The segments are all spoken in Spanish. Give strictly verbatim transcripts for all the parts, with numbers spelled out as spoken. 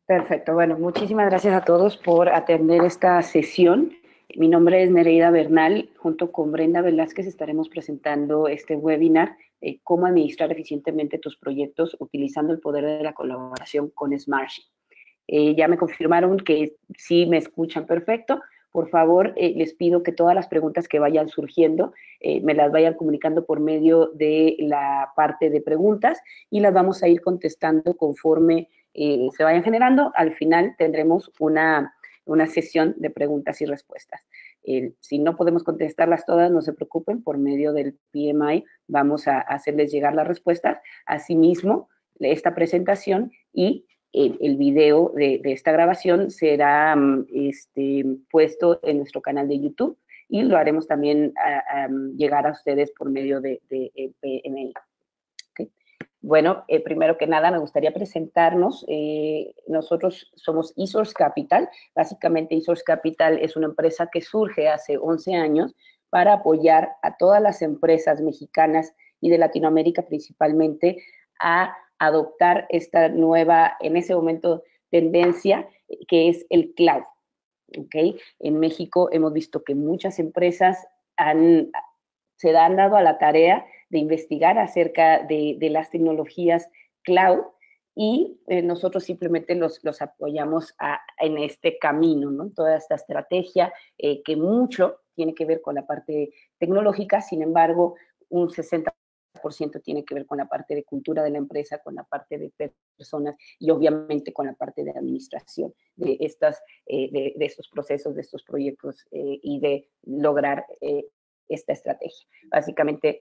Perfecto. Bueno, muchísimas gracias a todos por atender esta sesión. Mi nombre es Nereida Bernal. Junto con Brenda Velázquez estaremos presentando este webinar, eh, cómo administrar eficientemente tus proyectos utilizando el poder de la colaboración con Smartsheet. Eh, ya me confirmaron que sí me escuchan perfecto. Por favor, eh, les pido que todas las preguntas que vayan surgiendo eh, me las vayan comunicando por medio de la parte de preguntas y las vamos a ir contestando conforme eh, se vayan generando. Al final tendremos una, una sesión de preguntas y respuestas. Eh, si no podemos contestarlas todas, no se preocupen, por medio del P M I vamos a hacerles llegar las respuestas. Asimismo, esta presentación y el, el video de, de, esta grabación será este, puesto en nuestro canal de YouTube y lo haremos también a, a, llegar a ustedes por medio de, de, de P M I. ¿Okay? Bueno, eh, primero que nada me gustaría presentarnos. Eh, nosotros somos eSource Capital. Básicamente eSource Capital es una empresa que surge hace once años para apoyar a todas las empresas mexicanas y de Latinoamérica principalmente a adoptar esta nueva, en ese momento, tendencia que es el cloud. ¿Okay? En México hemos visto que muchas empresas han, se han dado a la tarea de investigar acerca de, de las tecnologías cloud y eh, nosotros simplemente los, los apoyamos a, en este camino, ¿no? Toda esta estrategia eh, que mucho tiene que ver con la parte tecnológica, sin embargo, un sesenta por ciento tiene que ver con la parte de cultura de la empresa, con la parte de personas y obviamente con la parte de administración de, estas, eh, de, de estos procesos, de estos proyectos eh, y de lograr eh, esta estrategia. Básicamente,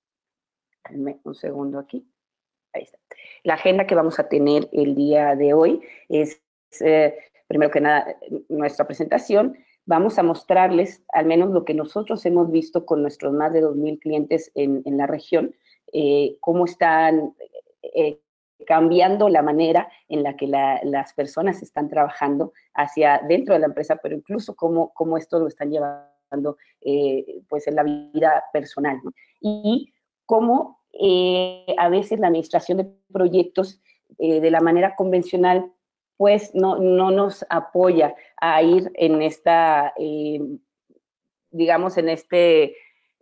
un segundo aquí. Ahí está. La agenda que vamos a tener el día de hoy es, eh, primero que nada, nuestra presentación. Vamos a mostrarles al menos lo que nosotros hemos visto con nuestros más de dos mil clientes en, en la región, eh, cómo están eh, cambiando la manera en la que la, las personas están trabajando hacia dentro de la empresa, pero incluso cómo, cómo esto lo están llevando eh, pues en la vida personal, ¿no? Y cómo eh, a veces la administración de proyectos eh, de la manera convencional pues no, no nos apoya a ir en esta, eh, digamos, en este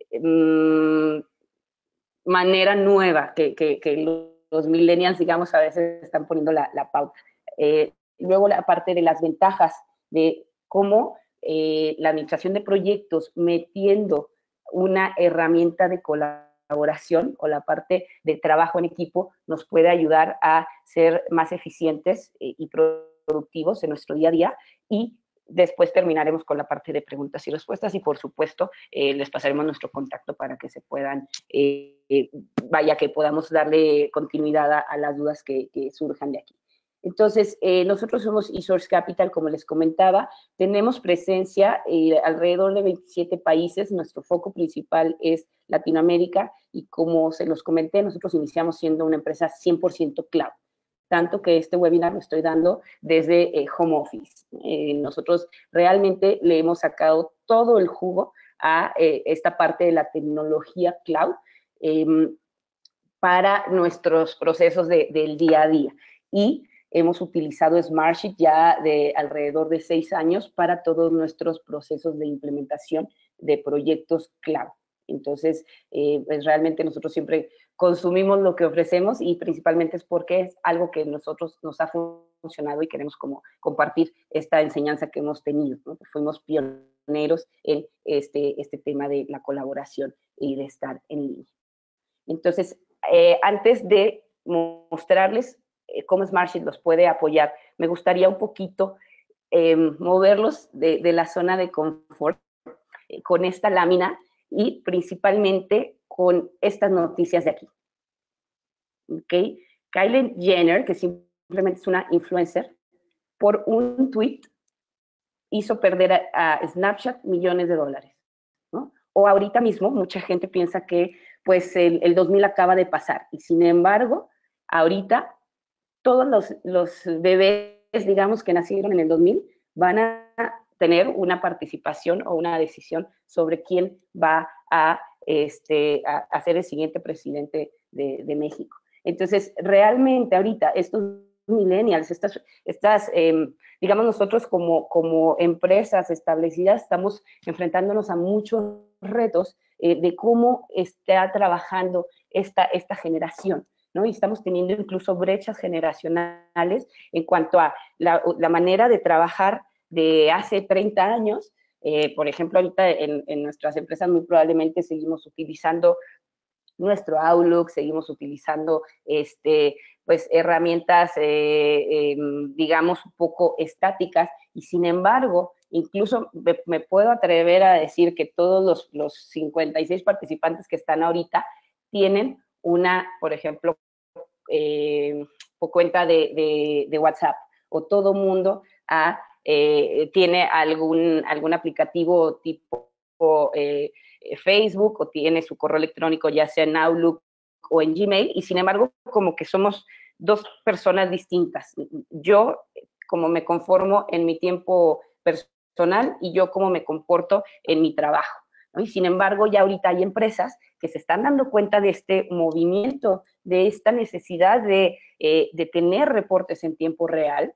um, manera nueva que, que, que, los millennials, digamos, a veces están poniendo la, la pauta. Eh, luego la parte de las ventajas de cómo eh, la administración de proyectos metiendo una herramienta de colaboración o la parte de trabajo en equipo nos puede ayudar a ser más eficientes eh, y productivos en nuestro día a día y después terminaremos con la parte de preguntas y respuestas y, por supuesto, eh, les pasaremos nuestro contacto para que se puedan, eh, vaya, que podamos darle continuidad a, a las dudas que, que surjan de aquí. Entonces, eh, nosotros somos eSource Capital, como les comentaba, tenemos presencia eh, alrededor de veintisiete países, nuestro foco principal es Latinoamérica y como se los comenté, nosotros iniciamos siendo una empresa cien por ciento cloud, tanto que este webinar lo estoy dando desde eh, home office. Eh, nosotros realmente le hemos sacado todo el jugo a eh, esta parte de la tecnología cloud eh, para nuestros procesos de, del día a día. Y hemos utilizado Smartsheet ya de alrededor de seis años para todos nuestros procesos de implementación de proyectos cloud. Entonces, eh, pues realmente nosotros siempre consumimos lo que ofrecemos y principalmente es porque es algo que nosotros nos ha funcionado y queremos como compartir esta enseñanza que hemos tenido, ¿no? Fuimos pioneros en este, este tema de la colaboración y de estar en línea. Entonces, eh, antes de mostrarles eh, cómo Smartsheet los puede apoyar, me gustaría un poquito eh, moverlos de, de la zona de confort eh, con esta lámina y principalmente con estas noticias de aquí. ¿Okay? Kylie Jenner, que simplemente es una influencer, por un tweet hizo perder a, a Snapchat millones de dólares, ¿no? O ahorita mismo mucha gente piensa que pues el, el dos mil acaba de pasar y sin embargo ahorita todos los, los bebés, digamos, que nacieron en el dos mil van a tener una participación o una decisión sobre quién va a, este, a, a ser el siguiente presidente de, de México. Entonces, realmente ahorita estos millennials, estas, estas eh, digamos, nosotros como, como empresas establecidas estamos enfrentándonos a muchos retos eh, de cómo está trabajando esta, esta generación, ¿no? Y estamos teniendo incluso brechas generacionales en cuanto a la, la manera de trabajar de hace treinta años. Eh, por ejemplo, ahorita en, en nuestras empresas muy probablemente seguimos utilizando nuestro Outlook, seguimos utilizando este, pues, herramientas, eh, eh, digamos, un poco estáticas, y sin embargo, incluso me, me, puedo atrever a decir que todos los, los cincuenta y seis participantes que están ahorita tienen una, por ejemplo, eh, cuenta de, de, de WhatsApp, o todo mundo ha, eh, tiene algún, algún aplicativo tipo eh, Facebook, o tiene su correo electrónico ya sea en Outlook o en Gmail, y sin embargo como que somos dos personas distintas. Yo como me conformo en mi tiempo personal y yo como me comporto en mi trabajo, ¿no? Y sin embargo ya ahorita hay empresas que se están dando cuenta de este movimiento, de esta necesidad de, eh, de tener reportes en tiempo real,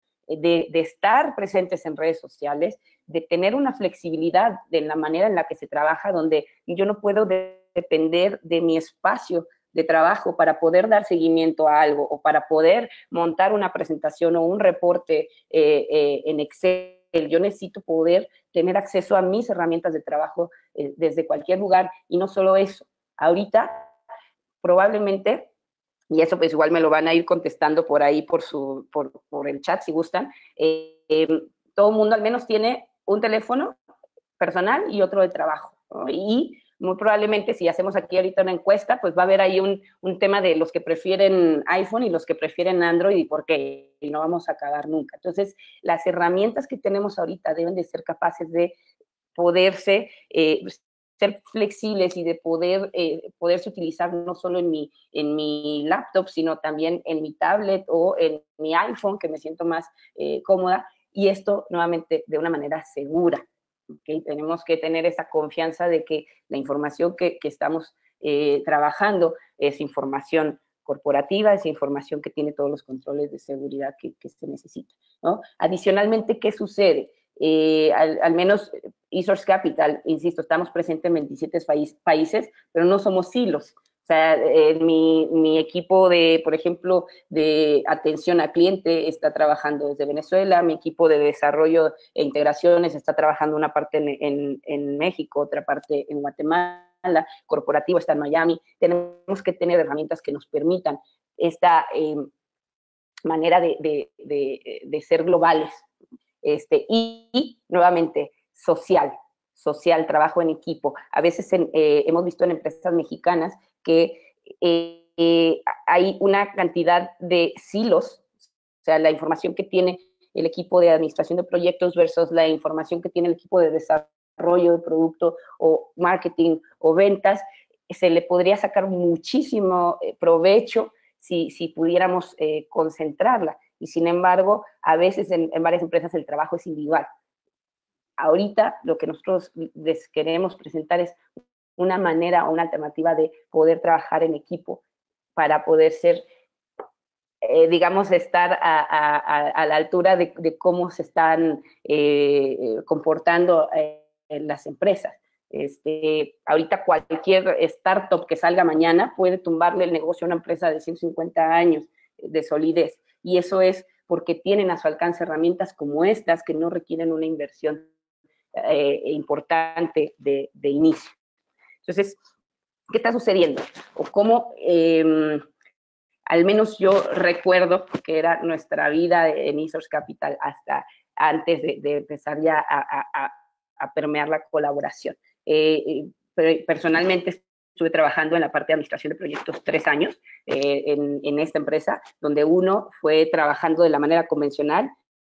De, de estar presentes en redes sociales, de tener una flexibilidad de la manera en la que se trabaja, donde yo no puedo de, depender de mi espacio de trabajo para poder dar seguimiento a algo, o para poder montar una presentación o un reporte eh, eh, en Excel. Yo necesito poder tener acceso a mis herramientas de trabajo eh, desde cualquier lugar, y no solo eso. Ahorita, probablemente, y eso pues igual me lo van a ir contestando por ahí, por, su, por, por el chat si gustan, eh, eh, todo el mundo al menos tiene un teléfono personal y otro de trabajo, ¿no? Y muy probablemente si hacemos aquí ahorita una encuesta, pues va a haber ahí un, un tema de los que prefieren iPhone y los que prefieren Android, y por qué, y no vamos a acabar nunca. Entonces, las herramientas que tenemos ahorita deben de ser capaces de poderse eh, ser flexibles, y de poder, eh, poderse utilizar no solo en mi, en mi laptop, sino también en mi tablet o en mi iPhone, que me siento más eh, cómoda, y esto nuevamente de una manera segura. ¿Okay? Tenemos que tener esa confianza de que la información que, que estamos eh, trabajando es información corporativa, es información que tiene todos los controles de seguridad que, que se necesitan, ¿no? Adicionalmente, ¿qué sucede? Eh, al, al menos eSource Capital, insisto, estamos presentes en veintisiete país, países, pero no somos silos. O sea, eh, mi, mi equipo de, por ejemplo, de atención al cliente está trabajando desde Venezuela, mi equipo de desarrollo e integraciones está trabajando una parte en, en, en México, otra parte en Guatemala, corporativo está en Miami. Tenemos que tener herramientas que nos permitan esta eh, manera de, de, de, de ser globales. Este, y, y nuevamente, social, social, trabajo en equipo. A veces en, eh, hemos visto en empresas mexicanas que eh, eh, hay una cantidad de silos, o sea, la información que tiene el equipo de administración de proyectos versus la información que tiene el equipo de desarrollo de producto o marketing o ventas, se le podría sacar muchísimo provecho si, si pudiéramos eh, concentrarla. Y sin embargo, a veces en, en varias empresas el trabajo es individual. Ahorita lo que nosotros les queremos presentar es una manera o una alternativa de poder trabajar en equipo para poder ser, eh, digamos, estar a, a, a la altura de, de cómo se están eh, comportando eh, en las empresas. Este, ahorita cualquier startup que salga mañana puede tumbarle el negocio a una empresa de ciento cincuenta años de solidez, y eso es porque tienen a su alcance herramientas como estas, que no requieren una inversión eh, importante de, de inicio. Entonces, ¿qué está sucediendo? O cómo, eh, al menos yo recuerdo que era nuestra vida en eSource Capital hasta antes de, de empezar ya a, a, a, permear la colaboración. Eh, personalmente estuve trabajando en la parte de administración de proyectos tres años eh, en, en esta empresa, donde uno fue trabajando de la manera convencional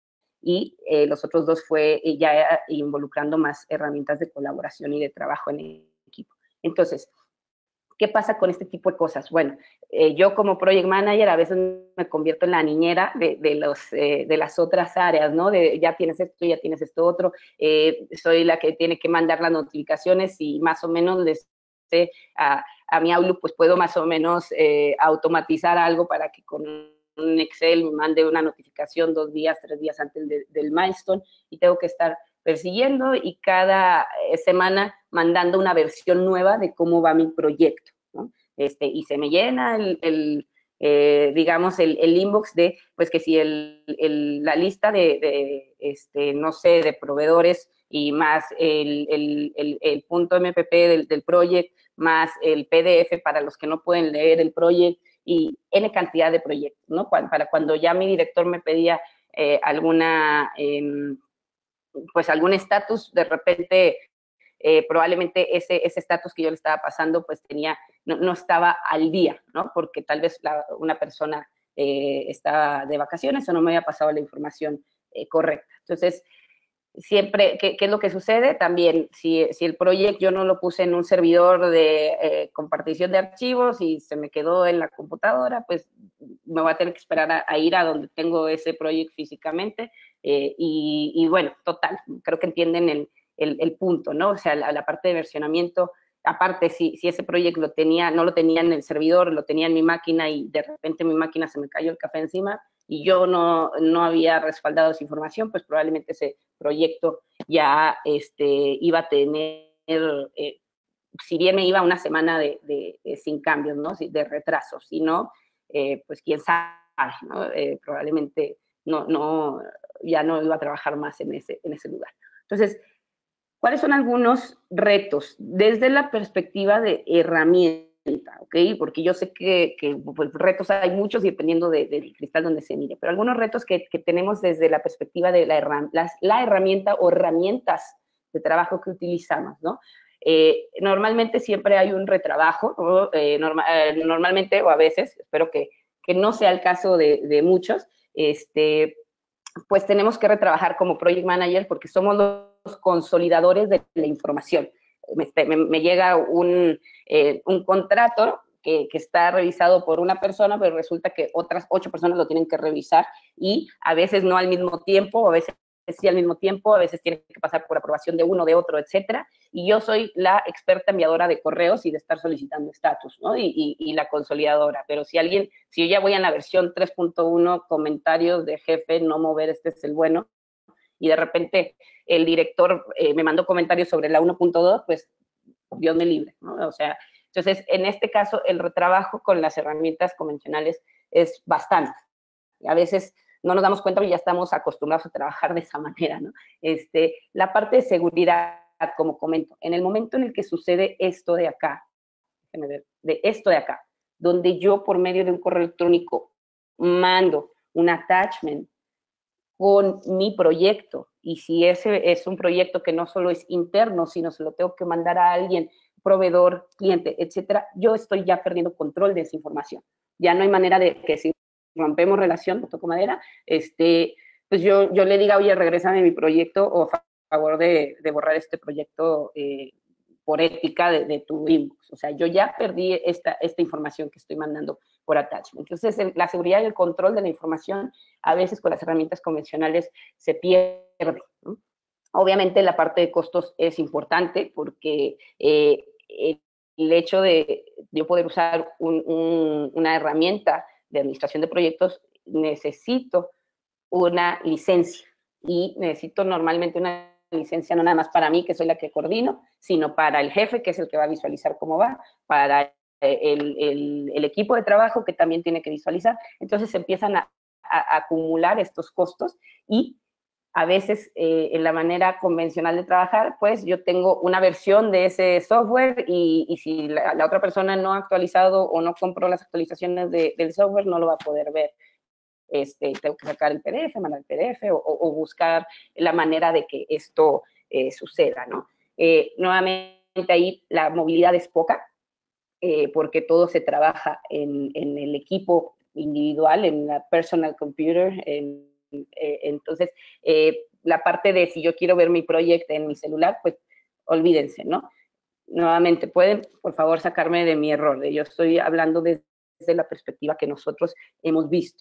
y eh, los otros dos fue ya involucrando más herramientas de colaboración y de trabajo en equipo. Entonces, ¿qué pasa con este tipo de cosas? Bueno, eh, yo como project manager a veces me convierto en la niñera de, de, los, eh, de las otras áreas, ¿no? De ya tienes esto, ya tienes esto otro, eh, soy la que tiene que mandar las notificaciones y más o menos les sé a, a mi Outlook, pues puedo más o menos eh, automatizar algo para que con un Excel me mande una notificación dos días, tres días antes de, del milestone, y tengo que estar persiguiendo y cada semana mandando una versión nueva de cómo va mi proyecto, ¿no? Este, y se me llena el, el eh, digamos, el, el inbox de, pues que si el, el, la lista de, de este, no sé, de proveedores y más el, el, el, el punto M P P del, del project, más el P D F para los que no pueden leer el project y N cantidad de proyectos, ¿no? Para cuando ya mi director me pedía eh, alguna, eh, pues algún estatus, de repente eh, probablemente ese estatus que yo le estaba pasando, pues tenía, no, no estaba al día, ¿no? Porque tal vez la, una persona eh, estaba de vacaciones o no me había pasado la información eh, correcta. Entonces, siempre, ¿qué, ¿qué es lo que sucede? También, si, si el proyecto yo no lo puse en un servidor de eh, compartición de archivos y se me quedó en la computadora, pues me voy a tener que esperar a, a ir a donde tengo ese proyecto físicamente. Eh, y, y bueno, total, creo que entienden el, el, el punto, ¿no? O sea, la, la parte de versionamiento, aparte, si, si ese proyecto lo tenía, no lo tenía en el servidor, lo tenía en mi máquina y de repente mi máquina se me cayó el café encima y yo no, no había respaldado esa información, pues probablemente ese proyecto ya este, iba a tener, eh, si bien me iba una semana de, de, de sin cambios, ¿no? De retraso, si no, eh, pues quién sabe, ¿no? Eh, probablemente no, no, ya no iba a trabajar más en ese, en ese lugar. Entonces, ¿cuáles son algunos retos desde la perspectiva de herramienta? ¿Ok? Porque yo sé que, que pues, retos hay muchos dependiendo del de, de cristal donde se mire, pero algunos retos que, que tenemos desde la perspectiva de la, la, la herramienta o herramientas de trabajo que utilizamos, ¿no? Eh, normalmente siempre hay un retrabajo, ¿no? eh, norma, eh, normalmente o a veces, espero que, que no sea el caso de, de muchos, este, pues tenemos que retrabajar como project manager porque somos los consolidadores de la información. Me, me, me llega un, eh, un contrato que, que está revisado por una persona, pero resulta que otras ocho personas lo tienen que revisar y a veces no al mismo tiempo, a veces sí al mismo tiempo, a veces tiene que pasar por aprobación de uno, de otro, etcétera. Y yo soy la experta enviadora de correos y de estar solicitando estatus, ¿no? Y, y, y la consolidadora. Pero si alguien, si yo ya voy en la versión tres punto uno, comentarios de jefe, no mover, este es el bueno, y de repente el director eh, me mandó comentarios sobre la uno punto dos, pues Dios me libre, ¿no? O sea, entonces en este caso el retrabajo con las herramientas convencionales es bastante. A veces no nos damos cuenta y ya estamos acostumbrados a trabajar de esa manera, ¿no? Este, la parte de seguridad, como comento, en el momento en el que sucede esto de acá, déjenme ver, de esto de acá, donde yo por medio de un correo electrónico mando un attachment con mi proyecto, y si ese es un proyecto que no solo es interno, sino se lo tengo que mandar a alguien, proveedor, cliente, etcétera, yo estoy ya perdiendo control de esa información. Ya no hay manera de que si rompemos relación, toco madera, este, pues yo, yo le diga, oye, regrésame mi proyecto o a favor de, de borrar este proyecto eh, por ética de, de, tu inbox. O sea, yo ya perdí esta, esta información que estoy mandando por attachment. Entonces, la seguridad y el control de la información a veces con las herramientas convencionales se pierde, ¿no? Obviamente la parte de costos es importante porque eh, el hecho de yo poder usar un, un, una herramienta de administración de proyectos, necesito una licencia y necesito normalmente una licencia no nada más para mí, que soy la que coordino, sino para el jefe, que es el que va a visualizar cómo va, para el, el, el equipo de trabajo, que también tiene que visualizar. Entonces se empiezan a, a, a acumular estos costos y a veces eh, en la manera convencional de trabajar, pues yo tengo una versión de ese software y, y si la, la, otra persona no ha actualizado o no compró las actualizaciones de, del software, no lo va a poder ver. Este, tengo que sacar el P D F, mandar el P D F o, o buscar la manera de que esto eh, suceda, ¿no? Eh, nuevamente ahí la movilidad es poca, eh, porque todo se trabaja en, en, el equipo individual, en la personal computer, en, eh, entonces eh, la parte de si yo quiero ver mi proyecto en mi celular, pues olvídense, ¿no? Nuevamente, pueden, por favor, sacarme de mi error, de yo estoy hablando desde, desde la perspectiva que nosotros hemos visto.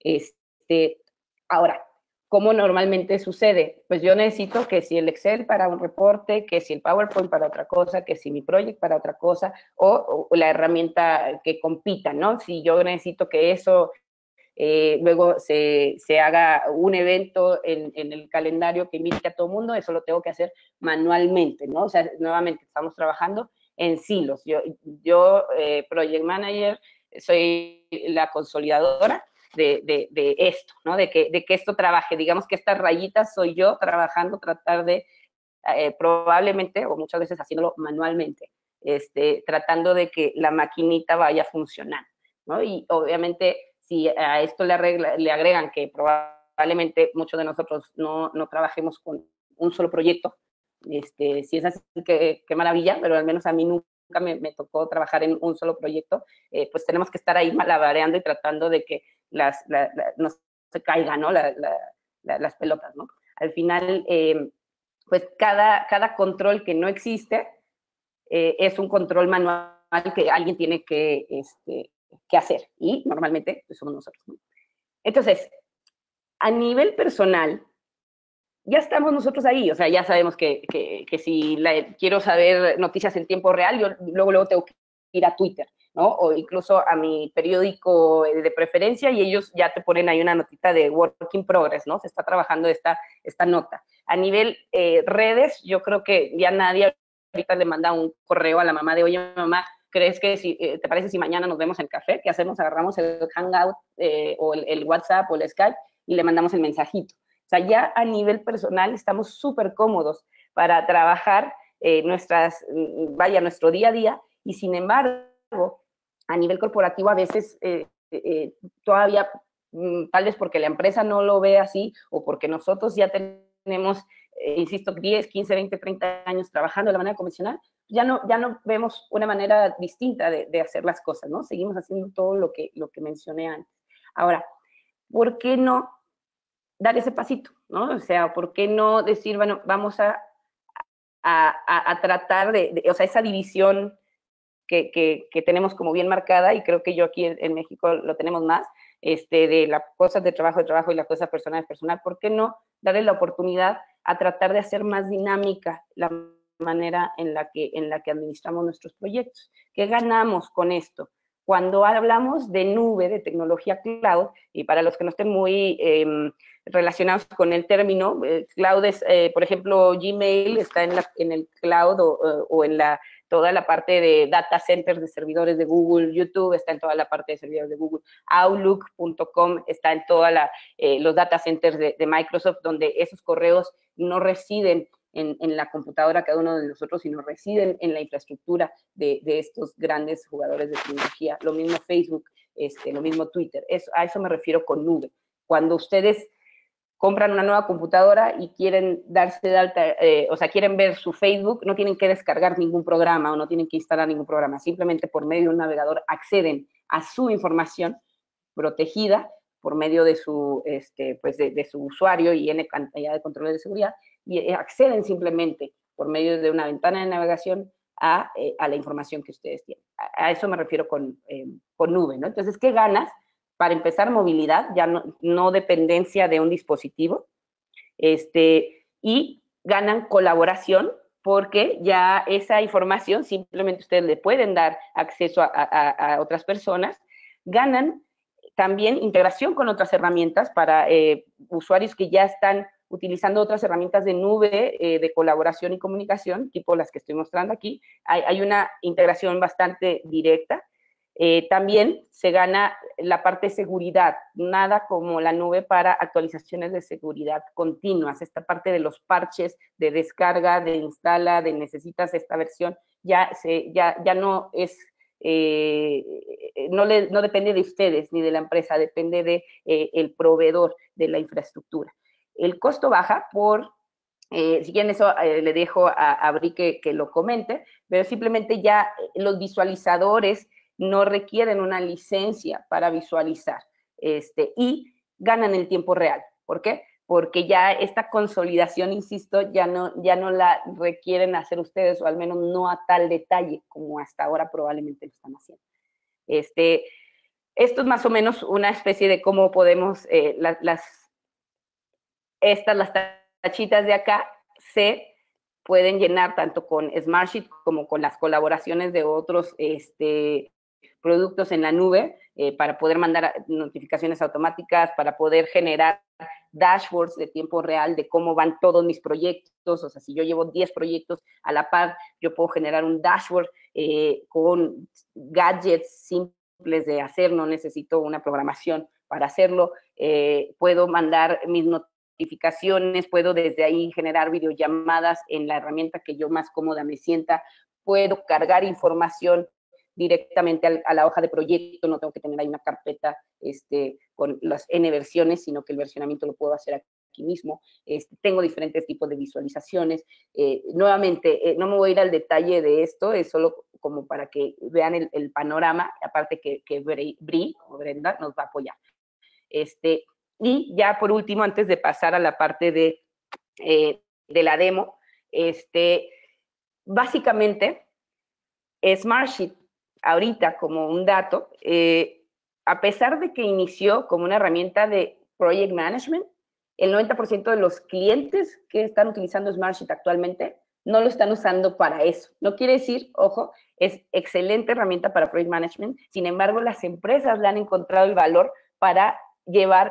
Este, ahora, ¿cómo normalmente sucede? Pues yo necesito que si el Excel para un reporte, que si el PowerPoint para otra cosa, que si mi project para otra cosa, o, o la herramienta que compita, ¿no? Si yo necesito que eso eh, luego se, se haga un evento en, en el calendario que invite a todo el mundo, eso lo tengo que hacer manualmente, ¿no? O sea, nuevamente estamos trabajando en silos. Yo, yo eh, Project Manager, soy la consolidadora de, de, de esto, ¿no? De que, de que esto trabaje. Digamos que estas rayitas soy yo trabajando, tratar de, eh, probablemente, o muchas veces haciéndolo manualmente, este, tratando de que la maquinita vaya funcionando, ¿no? Y obviamente, si a esto le, arregla, le agregan que probablemente muchos de nosotros no, no trabajemos con un solo proyecto, este, si es así, qué, qué maravilla, pero al menos a mí nunca me, me tocó trabajar en un solo proyecto, eh, pues tenemos que estar ahí malabareando y tratando de que las, la, la, no se caigan, ¿no? La, la, la, las pelotas, ¿no? Al final, eh, pues cada, cada control que no existe eh, es un control manual que alguien tiene que, este, que hacer, y normalmente pues, somos nosotros, ¿no? Entonces, a nivel personal, ya estamos nosotros ahí, o sea, ya sabemos que, que, que si la, quiero saber noticias en tiempo real, yo luego, luego tengo que ir a Twitter, ¿no? O incluso a mi periódico de preferencia, y ellos ya te ponen ahí una notita de work in progress, ¿no? Se está trabajando esta, esta nota. A nivel eh, redes, yo creo que ya nadie ahorita le manda un correo a la mamá de, oye, mamá, ¿crees que si, eh, te parece si mañana nos vemos en café? ¿Qué hacemos? Agarramos el Hangout eh, o el, el WhatsApp o el Skype y le mandamos el mensajito. O sea, ya a nivel personal estamos súper cómodos para trabajar eh, nuestras, vaya, nuestro día a día, y sin embargo, a nivel corporativo a veces eh, eh, todavía, tal vez porque la empresa no lo ve así, o porque nosotros ya tenemos, eh, insisto, diez, quince, veinte, treinta años trabajando de la manera convencional, ya no, ya no vemos una manera distinta de, de hacer las cosas, ¿no? Seguimos haciendo todo lo que, lo que mencioné antes. Ahora, ¿por qué no dar ese pasito, ¿no? O sea, ¿por qué no decir, bueno, vamos a, a, a, a tratar de, de, o sea, esa división que, que, que, tenemos como bien marcada, y creo que yo aquí en, en México lo tenemos más, este, de las cosas de trabajo de trabajo y las cosas personal de personal, ¿por qué no darle la oportunidad a tratar de hacer más dinámica la manera en la que, en la que administramos nuestros proyectos? ¿Qué ganamos con esto? Cuando hablamos de nube, de tecnología cloud, y para los que no estén muy eh, relacionados con el término, eh, cloud es, eh, por ejemplo, Gmail está en, la, en el cloud o, o en la, toda la parte de data centers de servidores de Google, YouTube está en toda la parte de servidores de Google, Outlook punto com está en todos eh, los data centers de, de Microsoft, donde esos correos no residen en, en, la computadora cada uno de nosotros, sino residen en la infraestructura de, de estos grandes jugadores de tecnología. Lo mismo Facebook, este, lo mismo Twitter. Eso, a eso me refiero con nube. Cuando ustedes compran una nueva computadora y quieren darse de alta, eh, o sea, quieren ver su Facebook, no tienen que descargar ningún programa o no tienen que instalar ningún programa, simplemente por medio de un navegador acceden a su información protegida por medio de su, este, pues de, de su usuario y N cantidad de controles de seguridad, y acceden simplemente por medio de una ventana de navegación a, eh, a la información que ustedes tienen. A, a eso me refiero con, eh, con nube, ¿no? Entonces, ¿qué ganas? Para empezar, movilidad, ya no, no dependencia de un dispositivo, este, y ganan colaboración, porque ya esa información simplemente ustedes le pueden dar acceso a, a, a otras personas. Ganan también integración con otras herramientas para eh, usuarios que ya están utilizando otras herramientas de nube, eh, de colaboración y comunicación, tipo las que estoy mostrando aquí. Hay, hay una integración bastante directa. Eh, también se gana la parte de seguridad, nada como la nube para actualizaciones de seguridad continuas, esta parte de los parches de descarga, de instala, de necesitas esta versión, ya, se, ya, ya no es, eh, no, le, no depende de ustedes ni de la empresa, depende de eh, el proveedor de la infraestructura. El costo baja por Eh, si quieren eso, eh, le dejo a, a Bri que, que lo comente, pero simplemente ya los visualizadores no requieren una licencia para visualizar, este, y ganan el tiempo real. ¿Por qué? Porque ya esta consolidación, insisto, ya no, ya no la requieren hacer ustedes, o al menos no a tal detalle como hasta ahora probablemente lo están haciendo. Este, esto es más o menos una especie de cómo podemos, eh, la, las, estas, las tachitas de acá, se pueden llenar tanto con Smartsheet como con las colaboraciones de otros este, productos en la nube eh, para poder mandar notificaciones automáticas, para poder generar dashboards de tiempo real de cómo van todos mis proyectos. O sea, si yo llevo diez proyectos a la par, yo puedo generar un dashboard eh, con gadgets simples de hacer, no necesito una programación para hacerlo. Eh, puedo mandar mis notificaciones, puedo desde ahí generar videollamadas en la herramienta que yo más cómoda me sienta, puedo cargar información directamente a, a la hoja de proyecto, no tengo que tener ahí una carpeta este, con las N versiones, sino que el versionamiento lo puedo hacer aquí mismo. Este, tengo diferentes tipos de visualizaciones. Eh, nuevamente, eh, no me voy a ir al detalle de esto, es solo como para que vean el, el panorama, aparte que, que Bri, o Brenda, nos va a apoyar. Este, y ya por último, antes de pasar a la parte de, eh, de la demo, este, básicamente, Smartsheet, ahorita como un dato, eh, a pesar de que inició como una herramienta de project management, el noventa por ciento de los clientes que están utilizando Smartsheet actualmente no lo están usando para eso. No quiere decir, ojo, es excelente herramienta para project management, sin embargo, las empresas le han encontrado el valor para llevar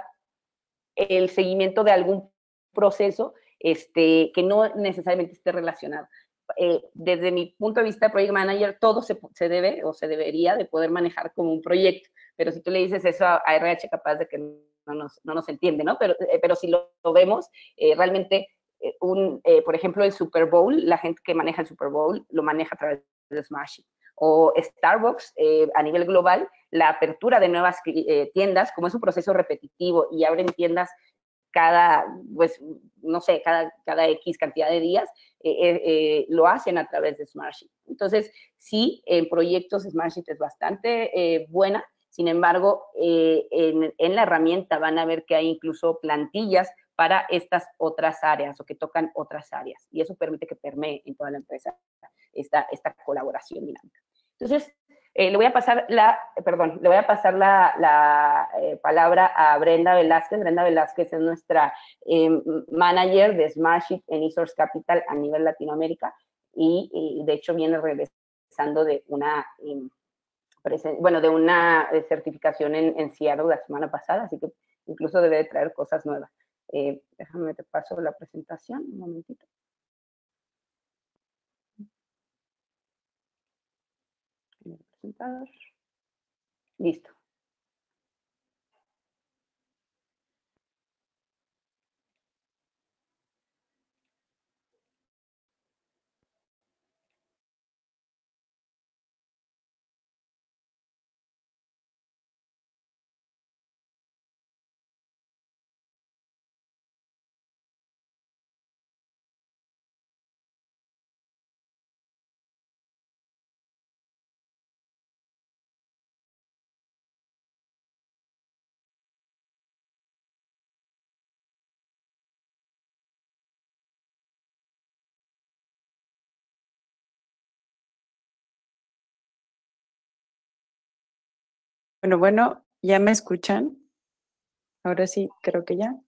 el seguimiento de algún proceso este, que no necesariamente esté relacionado. Eh, desde mi punto de vista de Project Manager, todo se, se debe o se debería de poder manejar como un proyecto, pero si tú le dices eso a, a R H, capaz de que no nos, no nos entiende, ¿no? Pero, eh, pero si lo, lo vemos, eh, realmente, eh, un, eh, por ejemplo, el Super Bowl, la gente que maneja el Super Bowl lo maneja a través de Smartsheet. O Starbucks, eh, a nivel global, la apertura de nuevas eh, tiendas, como es un proceso repetitivo y abren tiendas cada, pues, no sé, cada, cada X cantidad de días, eh, eh, lo hacen a través de Smartsheet. Entonces, sí, en proyectos Smartsheet es bastante eh, buena, sin embargo, eh, en, en la herramienta van a ver que hay incluso plantillas para estas otras áreas o que tocan otras áreas, y eso permite que permee en toda la empresa esta, esta colaboración dinámica. Entonces, Eh, le voy a pasar la, perdón, le voy a pasar la, la eh, palabra a Brenda Velázquez. Brenda Velázquez es nuestra eh, manager de Smartsheet en eSource Capital a nivel Latinoamérica y, y de hecho viene regresando de una, eh, bueno, de una certificación en, en Seattle la semana pasada, así que incluso debe de traer cosas nuevas. Eh, déjame te paso la presentación, un momentito. Listo. Bueno, bueno, ¿ya me escuchan? Ahora sí, creo que ya.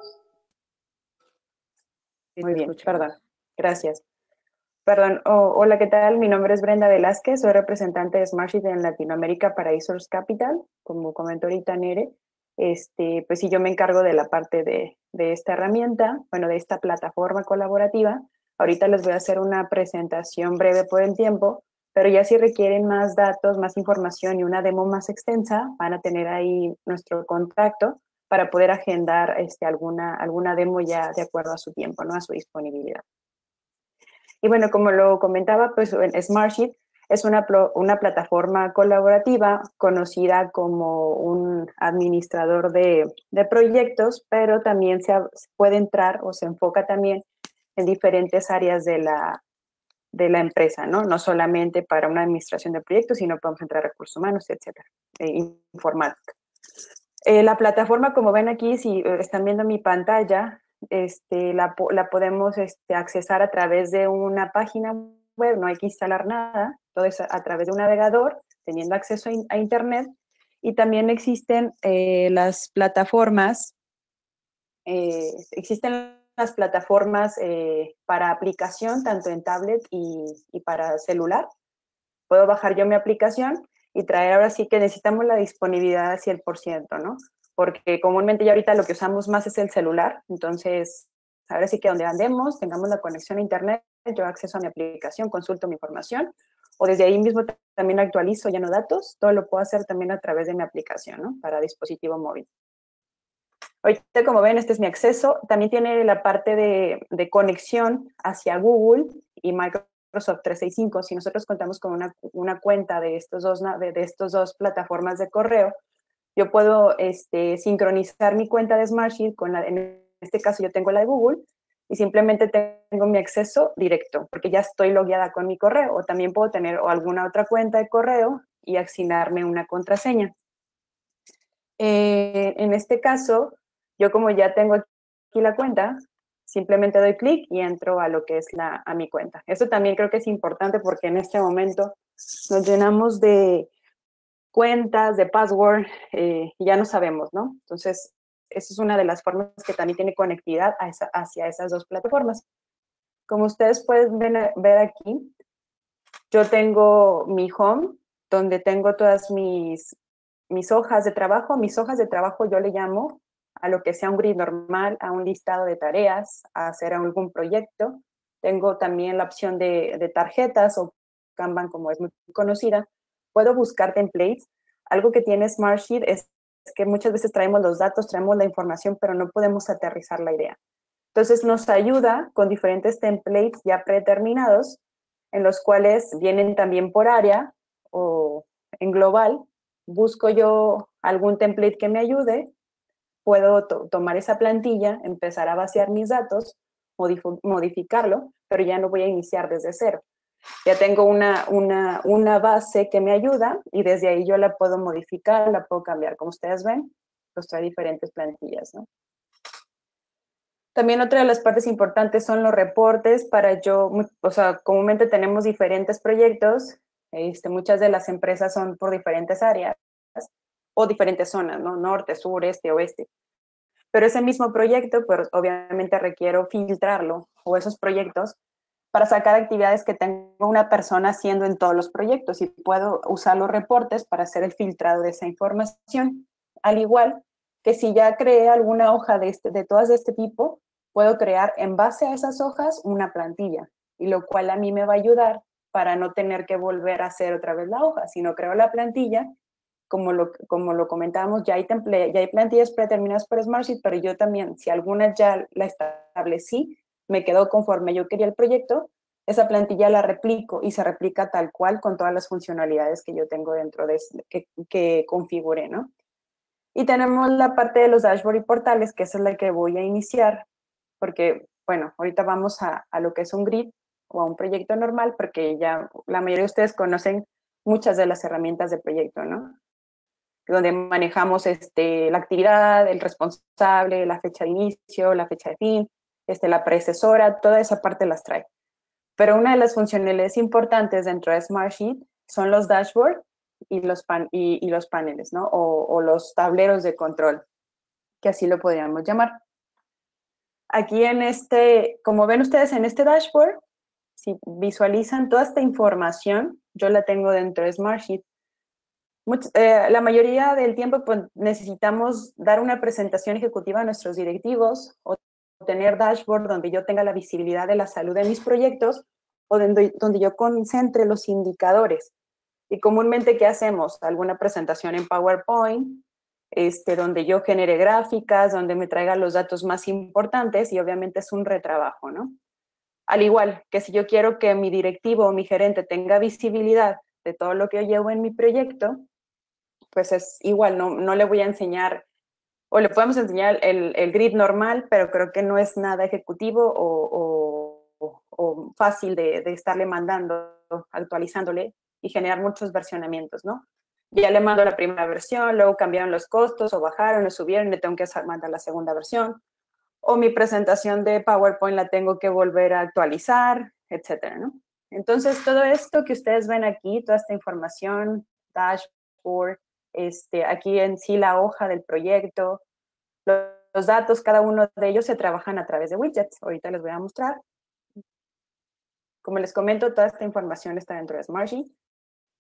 Sí, Muy te bien, escucho. perdón. Gracias. Perdón, oh, hola, ¿qué tal? Mi nombre es Brenda Velázquez, soy representante de Smartsheet en Latinoamérica para eSource Capital, como comentó ahorita Nere. Este, pues sí, yo me encargo de la parte de, de esta herramienta, bueno, de esta plataforma colaborativa. Ahorita les voy a hacer una presentación breve por el tiempo, pero ya si requieren más datos, más información y una demo más extensa, van a tener ahí nuestro contacto para poder agendar este, alguna, alguna demo ya de acuerdo a su tiempo, ¿no? A su disponibilidad. Y bueno, como lo comentaba, pues Smartsheet es una, una plataforma colaborativa conocida como un administrador de, de proyectos, pero también se puede entrar o se enfoca también en diferentes áreas de la, de la empresa, ¿no? No solamente para una administración de proyectos, sino podemos entrar a recursos humanos, etcétera, eh, informática. Eh, la plataforma, como ven aquí, si están viendo mi pantalla, este, la, la podemos este, accesar a través de una página web, no hay que instalar nada, todo es a, a través de un navegador, teniendo acceso a, in, a internet, y también existen eh, las plataformas, eh, existen las plataformas eh, para aplicación, tanto en tablet y, y para celular. Puedo bajar yo mi aplicación y traer ahora sí que necesitamos la disponibilidad al cien por ciento, ¿no? Porque comúnmente ya ahorita lo que usamos más es el celular, entonces ahora sí que donde andemos, tengamos la conexión a internet, yo acceso a mi aplicación, consulto mi información, o desde ahí mismo también actualizo, lleno datos, todo lo puedo hacer también a través de mi aplicación, ¿no? Para dispositivo móvil. Ahorita, como ven, este es mi acceso. También tiene la parte de, de conexión hacia Google y Microsoft trescientos sesenta y cinco. Si nosotros contamos con una, una cuenta de estos dos, de, de estos dos plataformas de correo, yo puedo este, sincronizar mi cuenta de Smartsheet con la, en este caso yo tengo la de Google, y simplemente tengo mi acceso directo, porque ya estoy logueada con mi correo, o también puedo tener o alguna otra cuenta de correo y asignarme una contraseña. Eh, en este caso, yo como ya tengo aquí la cuenta, simplemente doy clic y entro a lo que es la, a mi cuenta. Eso también creo que es importante porque en este momento nos llenamos de cuentas, de password, eh, y ya no sabemos, ¿no? Entonces, esa es una de las formas que también tiene conectividad a esa, hacia esas dos plataformas. Como ustedes pueden ver, ver aquí, yo tengo mi home, donde tengo todas mis, mis hojas de trabajo. Mis hojas de trabajo yo le llamo a lo que sea un grid normal, a un listado de tareas, a hacer algún proyecto. Tengo también la opción de, de tarjetas o Kanban, como es muy conocida. Puedo buscar templates. Algo que tiene Smartsheet es que muchas veces traemos los datos, traemos la información, pero no podemos aterrizar la idea. Entonces nos ayuda con diferentes templates ya predeterminados, en los cuales vienen también por área o en global. Busco yo algún template que me ayude, puedo to tomar esa plantilla, empezar a vaciar mis datos, modificarlo, pero ya no voy a iniciar desde cero. Ya tengo una, una, una base que me ayuda y desde ahí yo la puedo modificar, la puedo cambiar. Como ustedes ven, pues trae diferentes plantillas, ¿no? También otra de las partes importantes son los reportes para yo, o sea, comúnmente tenemos diferentes proyectos, este, muchas de las empresas son por diferentes áreas o diferentes zonas, ¿no? Norte, sur, este, oeste. Pero ese mismo proyecto, pues obviamente requiero filtrarlo o esos proyectos para sacar actividades que tenga una persona haciendo en todos los proyectos y puedo usar los reportes para hacer el filtrado de esa información. Al igual que si ya creé alguna hoja de, este, de todas de este tipo, puedo crear en base a esas hojas una plantilla, y lo cual a mí me va a ayudar para no tener que volver a hacer otra vez la hoja, sino creo la plantilla, como lo, como lo comentábamos, ya hay, template, ya hay plantillas predeterminadas por Smartsheet, pero yo también, si alguna ya la establecí, me quedó conforme yo quería el proyecto, esa plantilla la replico y se replica tal cual con todas las funcionalidades que yo tengo dentro de, que, que configuré, ¿no? Y tenemos la parte de los dashboards y portales, que esa es la que voy a iniciar, porque, bueno, ahorita vamos a, a lo que es un grid o a un proyecto normal, porque ya la mayoría de ustedes conocen muchas de las herramientas de proyecto, ¿no? Donde manejamos este, la actividad, el responsable, la fecha de inicio, la fecha de fin, este, la predecesora, toda esa parte las trae. Pero una de las funcionalidades importantes dentro de Smartsheet son los dashboards y los, pan, y, y los paneles, ¿no? O, o los tableros de control, que así lo podríamos llamar. Aquí en este, como ven ustedes en este dashboard, si visualizan toda esta información, yo la tengo dentro de Smartsheet. Much, eh, la mayoría del tiempo pues, necesitamos dar una presentación ejecutiva a nuestros directivos o tener dashboard donde yo tenga la visibilidad de la salud de mis proyectos o donde, donde yo concentre los indicadores. Y comúnmente, ¿qué hacemos? Alguna presentación en PowerPoint, este, donde yo genere gráficas, donde me traiga los datos más importantes y obviamente es un retrabajo, ¿no? Al igual que si yo quiero que mi directivo o mi gerente tenga visibilidad de todo lo que yo llevo en mi proyecto, pues es igual, no, no le voy a enseñar, o le podemos enseñar el, el grid normal, pero creo que no es nada ejecutivo o, o, o fácil de, de estarle mandando, actualizándole y generar muchos versionamientos, ¿no? Ya le mando la primera versión, luego cambiaron los costos o bajaron o subieron, le tengo que mandar la segunda versión, o mi presentación de PowerPoint la tengo que volver a actualizar, etcétera, ¿no? Entonces, todo esto que ustedes ven aquí, toda esta información, dashboard, este, aquí en sí la hoja del proyecto, los, los datos, cada uno de ellos se trabajan a través de widgets. Ahorita les voy a mostrar. Como les comento, toda esta información está dentro de Smartsheet.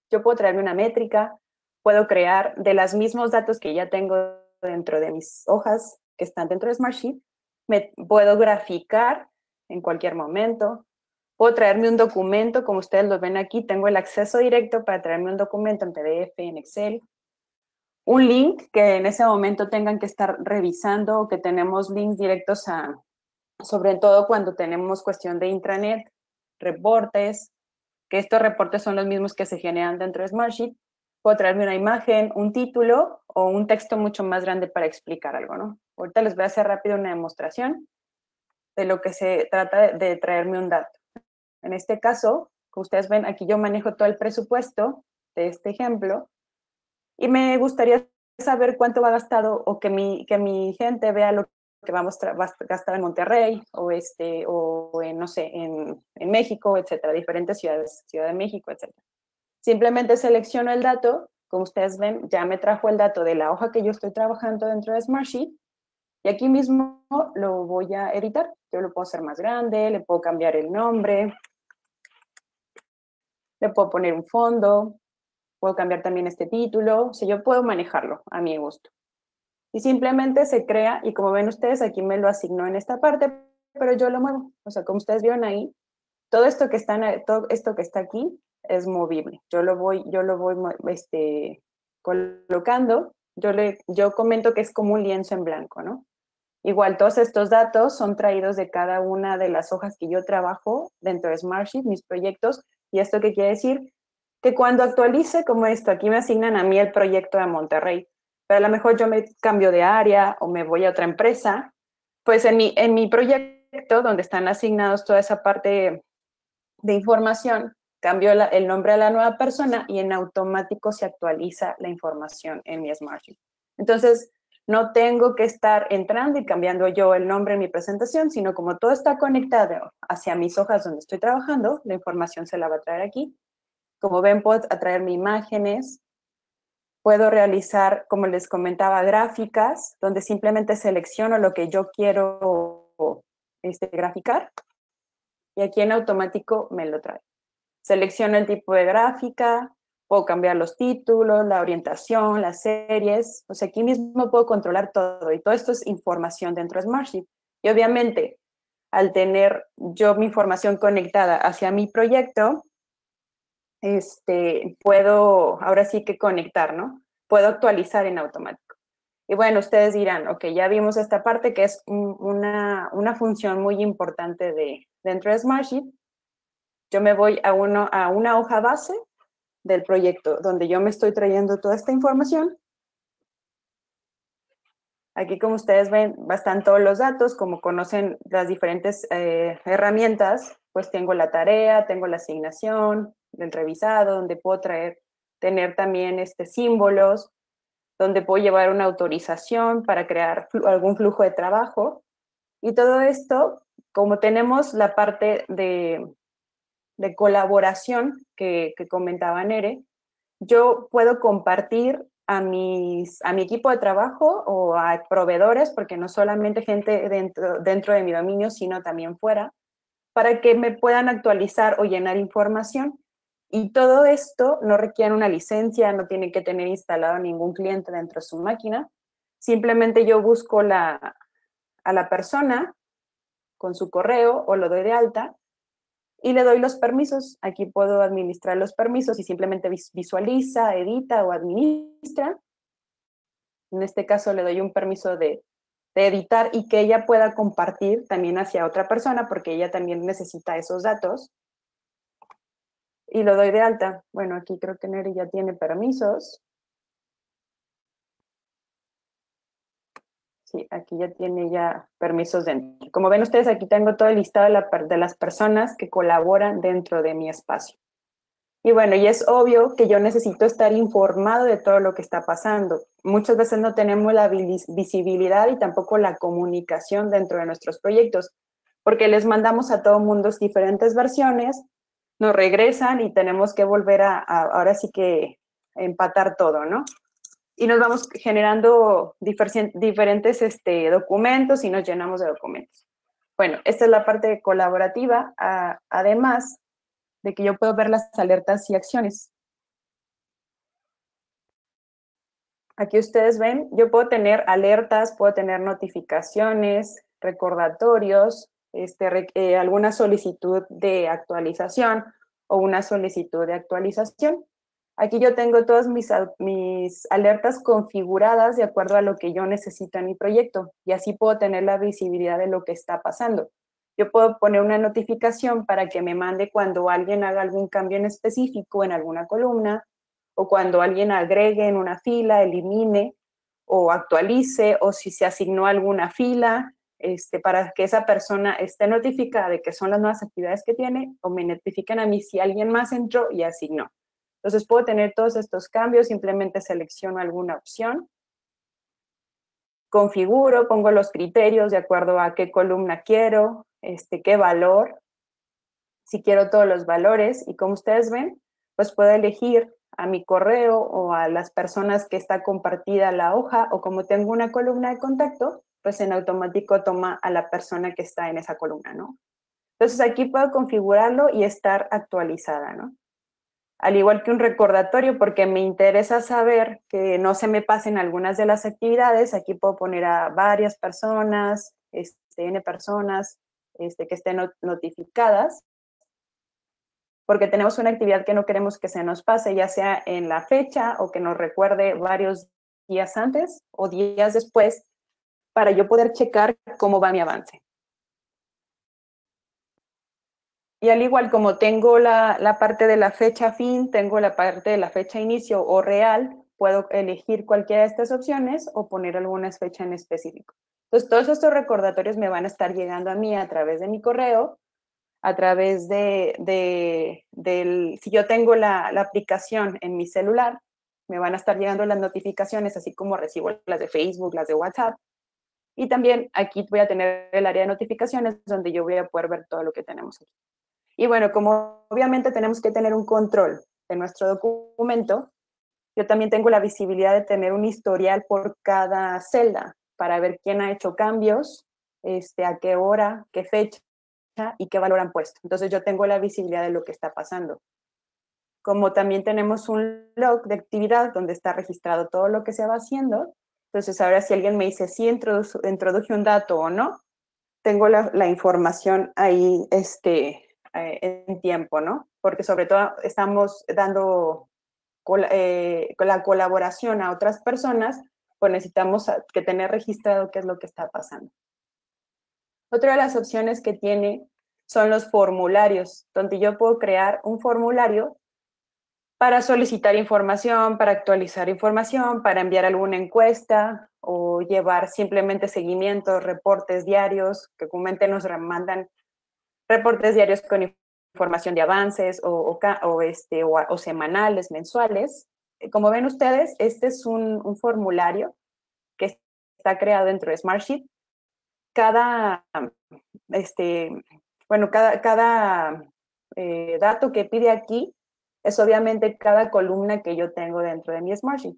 yo puedo traerme una métrica, puedo crear de los mismos datos que ya tengo dentro de mis hojas que están dentro de Smartsheet, me puedo graficar en cualquier momento, puedo traerme un documento, como ustedes lo ven aquí, tengo el acceso directo para traerme un documento en P D F, en Excel, un link que en ese momento tengan que estar revisando o que tenemos links directos a, sobre todo cuando tenemos cuestión de intranet, reportes, que estos reportes son los mismos que se generan dentro de Smartsheet. Puedo traerme una imagen, un título o un texto mucho más grande para explicar algo, ¿no? Ahorita les voy a hacer rápido una demostración de lo que se trata de, de traerme un dato. En este caso, como ustedes ven, aquí yo manejo todo el presupuesto de este ejemplo y me gustaría saber cuánto va gastado o que mi, que mi gente vea lo que vamos a gastar en Monterrey o, este, o en, no sé, en, en México, etcétera, diferentes ciudades, Ciudad de México, etcétera. Simplemente selecciono el dato, como ustedes ven, ya me trajo el dato de la hoja que yo estoy trabajando dentro de Smartsheet y aquí mismo lo voy a editar. Yo lo puedo hacer más grande, le puedo cambiar el nombre, le puedo poner un fondo, puedo cambiar también este título, o sea, yo puedo manejarlo a mi gusto. Y simplemente se crea, y como ven ustedes, aquí me lo asignó en esta parte, pero yo lo muevo. O sea, como ustedes vieron ahí, todo esto que está, todo esto que está aquí es movible. Yo lo voy, yo lo voy este, colocando, yo, le, yo comento que es como un lienzo en blanco, ¿no? Igual, todos estos datos son traídos de cada una de las hojas que yo trabajo dentro de Smartsheet, mis proyectos. ¿Y esto qué quiere decir? Que cuando actualice como esto, aquí me asignan a mí el proyecto de Monterrey, pero a lo mejor yo me cambio de área o me voy a otra empresa, pues en mi, en mi proyecto, donde están asignados toda esa parte de información, cambio la, el nombre a la nueva persona y en automático se actualiza la información en mi Smartsheet. Entonces, no tengo que estar entrando y cambiando yo el nombre en mi presentación, sino como todo está conectado hacia mis hojas donde estoy trabajando, la información se la va a traer aquí. Como ven, puedo atraerme imágenes, puedo realizar, como les comentaba, gráficas, donde simplemente selecciono lo que yo quiero este, graficar y aquí en automático me lo trae. Selecciono el tipo de gráfica, puedo cambiar los títulos, la orientación, las series, o sea, aquí mismo puedo controlar todo y todo esto es información dentro de Smartsheet. Y obviamente, al tener yo mi información conectada hacia mi proyecto, este, puedo ahora sí que conectar, ¿no? Puedo actualizar en automático. Y bueno, ustedes dirán, ok, ya vimos esta parte que es un, una, una función muy importante de, dentro de Smartsheet. Yo me voy a, uno, a una hoja base del proyecto donde yo me estoy trayendo toda esta información. Aquí, como ustedes ven, están todos los datos, como conocen las diferentes eh, herramientas, pues tengo la tarea, tengo la asignación, el revisado, donde puedo traer, tener también este, símbolos, donde puedo llevar una autorización para crear flu- algún flujo de trabajo. Y todo esto, como tenemos la parte de, de colaboración que, que comentaba Nere, yo puedo compartir a, mis, a mi equipo de trabajo o a proveedores, porque no solamente gente dentro, dentro de mi dominio, sino también fuera, para que me puedan actualizar o llenar información. Y todo esto no requiere una licencia, no tiene que tener instalado ningún cliente dentro de su máquina. Simplemente yo busco la, a la persona con su correo o lo doy de alta y le doy los permisos. Aquí puedo administrar los permisos y simplemente visualiza, edita o administra. En este caso le doy un permiso de, de editar y que ella pueda compartir también hacia otra persona porque ella también necesita esos datos. Y lo doy de alta. Bueno, aquí creo que Neri ya tiene permisos. Sí, aquí ya tiene ya permisos dentro. Como ven ustedes, aquí tengo todo el listado de, la, de las personas que colaboran dentro de mi espacio. Y bueno, y es obvio que yo necesito estar informado de todo lo que está pasando. Muchas veces no tenemos la visibilidad y tampoco la comunicación dentro de nuestros proyectos, porque les mandamos a todo mundo diferentes versiones, nos regresan y tenemos que volver a, a ahora sí que empatar todo, ¿no? Y nos vamos generando diferentes este, documentos y nos llenamos de documentos. Bueno, esta es la parte colaborativa, a, además de que yo puedo ver las alertas y acciones. Aquí ustedes ven, yo puedo tener alertas, puedo tener notificaciones, recordatorios, este, eh, alguna solicitud de actualización o una solicitud de actualización. Aquí yo tengo todas mis, mis alertas configuradas de acuerdo a lo que yo necesito en mi proyecto y así puedo tener la visibilidad de lo que está pasando. Yo puedo poner una notificación para que me mande cuando alguien haga algún cambio en específico en alguna columna o cuando alguien agregue en una fila, elimine o actualice, o si se asignó alguna fila, este, para que esa persona esté notificada de que son las nuevas actividades que tiene, o me notifiquen a mí si alguien más entró y asignó. Entonces puedo tener todos estos cambios, simplemente selecciono alguna opción, configuro, pongo los criterios de acuerdo a qué columna quiero, este, qué valor, si quiero todos los valores, y como ustedes ven, pues puedo elegir a mi correo o a las personas que está compartida la hoja, o como tengo una columna de contacto, pues en automático toma a la persona que está en esa columna, ¿no? Entonces aquí puedo configurarlo y estar actualizada, ¿no? Al igual que un recordatorio, porque me interesa saber que no se me pasen algunas de las actividades, aquí puedo poner a varias personas, este, N personas, este, que estén notificadas, porque tenemos una actividad que no queremos que se nos pase, ya sea en la fecha o que nos recuerde varios días antes o días después, para yo poder checar cómo va mi avance. Y al igual como tengo la, la parte de la fecha fin, tengo la parte de la fecha inicio o real, puedo elegir cualquiera de estas opciones o poner alguna fecha en específico. Entonces, todos estos recordatorios me van a estar llegando a mí a través de mi correo, a través de, de del, si yo tengo la, la aplicación en mi celular, me van a estar llegando las notificaciones, así como recibo las de Facebook, las de WhatsApp. Y también aquí voy a tener el área de notificaciones, donde yo voy a poder ver todo lo que tenemos aquí. Y bueno, como obviamente tenemos que tener un control de nuestro documento, yo también tengo la visibilidad de tener un historial por cada celda para ver quién ha hecho cambios, este, a qué hora, qué fecha y qué valor han puesto. Entonces yo tengo la visibilidad de lo que está pasando. Como también tenemos un log de actividad donde está registrado todo lo que se va haciendo, entonces ahora si alguien me dice si introdu introduje un dato o no, tengo la, la información ahí, este, Eh, en tiempo, ¿no? Porque sobre todo estamos dando col eh, con la colaboración a otras personas, pues necesitamos que tener registrado qué es lo que está pasando. Otra de las opciones que tiene son los formularios, donde yo puedo crear un formulario para solicitar información, para actualizar información, para enviar alguna encuesta o llevar simplemente seguimientos, reportes diarios, que comúnmente nos mandan reportes diarios con información de avances o, o, o, este, o, o semanales, mensuales. Como ven ustedes, este es un, un formulario que está creado dentro de Smartsheet. Cada, este, bueno, cada, cada eh, dato que pide aquí es obviamente cada columna que yo tengo dentro de mi Smartsheet.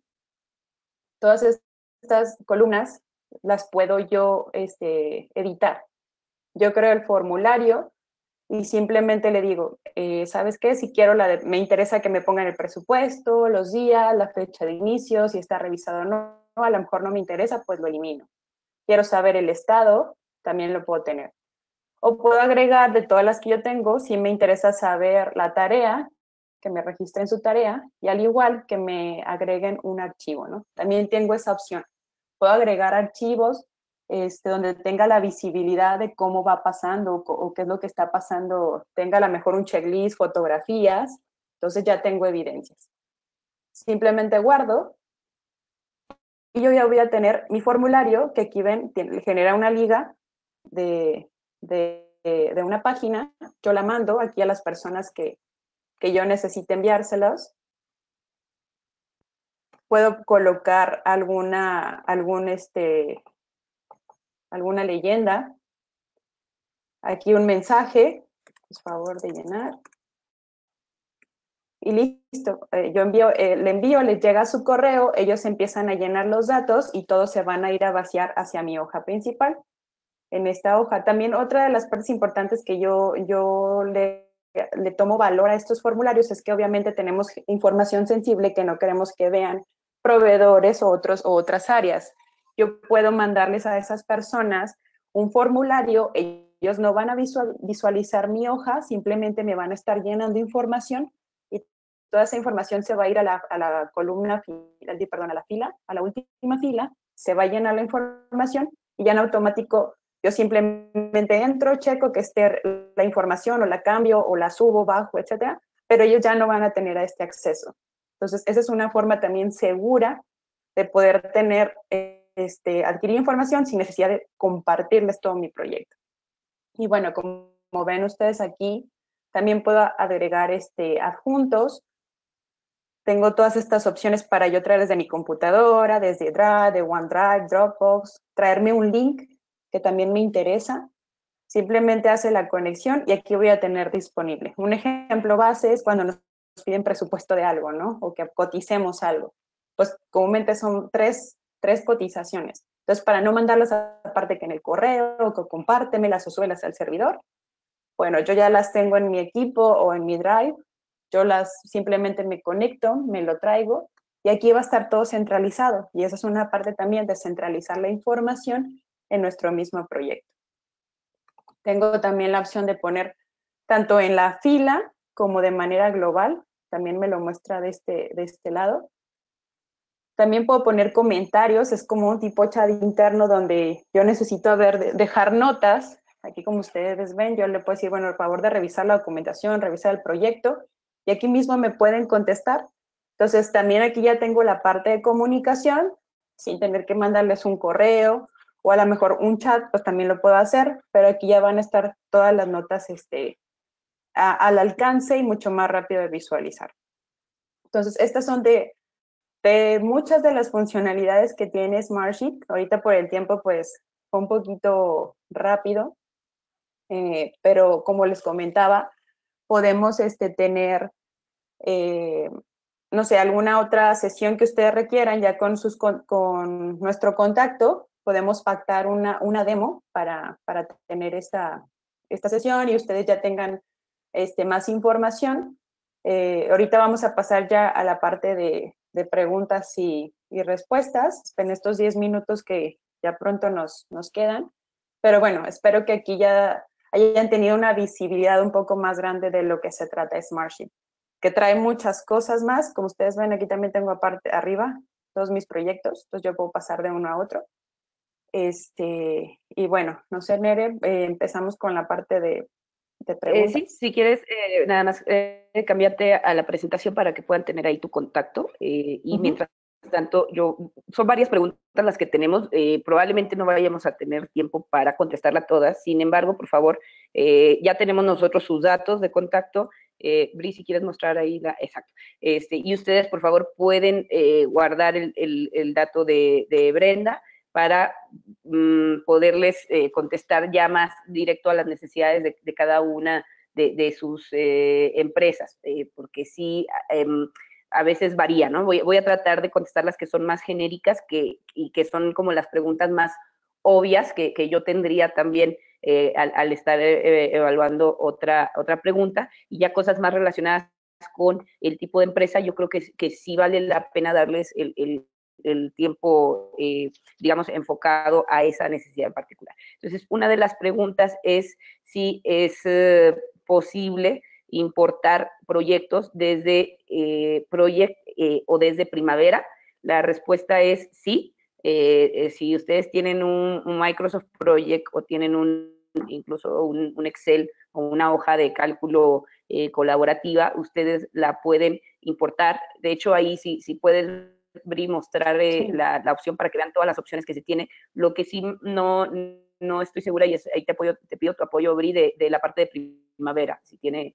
Todas estas columnas las puedo yo este, editar. Yo creo el formulario y simplemente le digo, eh, ¿sabes qué? Si quiero, la de, me interesa que me pongan el presupuesto, los días, la fecha de inicio, si está revisado o no, a lo mejor no me interesa, pues lo elimino. Quiero saber el estado, también lo puedo tener. O puedo agregar de todas las que yo tengo, si me interesa saber la tarea, que me registren su tarea, y al igual que me agreguen un archivo, ¿no? También tengo esa opción. Puedo agregar archivos este, donde tenga la visibilidad de cómo va pasando o, o qué es lo que está pasando, tenga a lo mejor un checklist, fotografías, entonces ya tengo evidencias. Simplemente guardo y yo ya voy a tener mi formulario, que aquí ven, tiene, genera una liga de, de, de una página, yo la mando aquí a las personas que, que yo necesite enviárselos. Puedo colocar alguna, algún, este, alguna leyenda. Aquí un mensaje, por favor de llenar. Y listo, eh, yo envío, eh, le envío, les llega a su correo, ellos empiezan a llenar los datos y todos se van a ir a vaciar hacia mi hoja principal. En esta hoja. También otra de las partes importantes que yo, yo le, le tomo valor a estos formularios es que obviamente tenemos información sensible que no queremos que vean proveedores o, otros, o otras áreas. Yo puedo mandarles a esas personas un formulario, ellos no van a visual, visualizar mi hoja, simplemente me van a estar llenando información y toda esa información se va a ir a la, a la columna, perdón, a la fila, a la última fila, se va a llenar la información y ya en automático yo simplemente entro, checo que esté la información o la cambio o la subo, bajo, etcétera, pero ellos ya no van a tener a este acceso. Entonces, esa es una forma también segura de poder tener, este, adquirir información sin necesidad de compartirles todo mi proyecto. Y bueno, como, como ven ustedes aquí, también puedo agregar este, adjuntos. Tengo todas estas opciones para yo traer desde mi computadora, desde Drive, de OneDrive, Dropbox, traerme un link que también me interesa. Simplemente hace la conexión y aquí voy a tener disponible. Un ejemplo base es cuando nos piden presupuesto de algo, ¿no? O que coticemos algo. Pues comúnmente son tres, tres cotizaciones. Entonces, para no mandarlas aparte que en el correo, o que compártemelas o súbelas al servidor, bueno, yo ya las tengo en mi equipo o en mi Drive, yo las simplemente me conecto, me lo traigo y aquí va a estar todo centralizado. Y esa es una parte también de centralizar la información en nuestro mismo proyecto. Tengo también la opción de poner tanto en la fila como de manera global. También me lo muestra de este, de este lado. También puedo poner comentarios. Es como un tipo chat interno donde yo necesito ver, dejar notas. Aquí, como ustedes ven, yo le puedo decir, bueno, por favor de revisar la documentación, revisar el proyecto. Y aquí mismo me pueden contestar. Entonces, también aquí ya tengo la parte de comunicación, sin tener que mandarles un correo o a lo mejor un chat, pues también lo puedo hacer, pero aquí ya van a estar todas las notas este, a, al alcance y mucho más rápido de visualizar. Entonces, estas son de, de muchas de las funcionalidades que tiene Smartsheet. Ahorita por el tiempo, pues, fue un poquito rápido, eh, pero como les comentaba, podemos este, tener, eh, no sé, alguna otra sesión que ustedes requieran ya con, sus, con, con nuestro contacto, podemos pactar una, una demo para, para tener esta, esta sesión y ustedes ya tengan este, más información. Eh, ahorita vamos a pasar ya a la parte de, de preguntas y, y, respuestas en estos diez minutos que ya pronto nos, nos quedan. Pero bueno, espero que aquí ya hayan tenido una visibilidad un poco más grande de lo que se trata Smartsheet, que trae muchas cosas más. Como ustedes ven, aquí también tengo aparte arriba todos mis proyectos, entonces yo puedo pasar de uno a otro. Este, y bueno, no sé, Nere, eh, empezamos con la parte de, de Eh, preguntas. sí, si quieres, eh, nada más eh, cambiarte a la presentación para que puedan tener ahí tu contacto. Eh, y uh-huh. Mientras tanto, yo, son varias preguntas las que tenemos. Eh, probablemente no vayamos a tener tiempo para contestarlas todas. Sin embargo, por favor, eh, ya tenemos nosotros sus datos de contacto. Eh, Bri, si quieres mostrar ahí la, exacto. Este, y ustedes, por favor, pueden eh, guardar el, el, el dato de, de Brenda para um, poderles eh, contestar ya más directo a las necesidades de, de cada una de, de sus eh, empresas, eh, porque sí, eh, a veces varía, ¿no? Voy, voy, a tratar de contestar las que son más genéricas que, y que son como las preguntas más obvias que, que yo tendría también eh, al, al, estar eh, evaluando otra, otra pregunta, y ya cosas más relacionadas con el tipo de empresa, yo creo que, que sí vale la pena darles el, el el tiempo, eh, digamos, enfocado a esa necesidad en particular. Entonces, una de las preguntas es si es eh, posible importar proyectos desde eh, Project eh, o desde Primavera. La respuesta es sí. Eh, eh, si ustedes tienen un, un, Microsoft Project o tienen un, incluso un, un Excel o una hoja de cálculo eh, colaborativa, ustedes la pueden importar. De hecho, ahí sí, sí pueden Bri, mostrar eh, sí. la, la, opción para que vean todas las opciones que se tiene. Lo que sí no, no estoy segura, y es, ahí te, apoyo, te pido tu apoyo, Bri, de, de la parte de Primavera, si tiene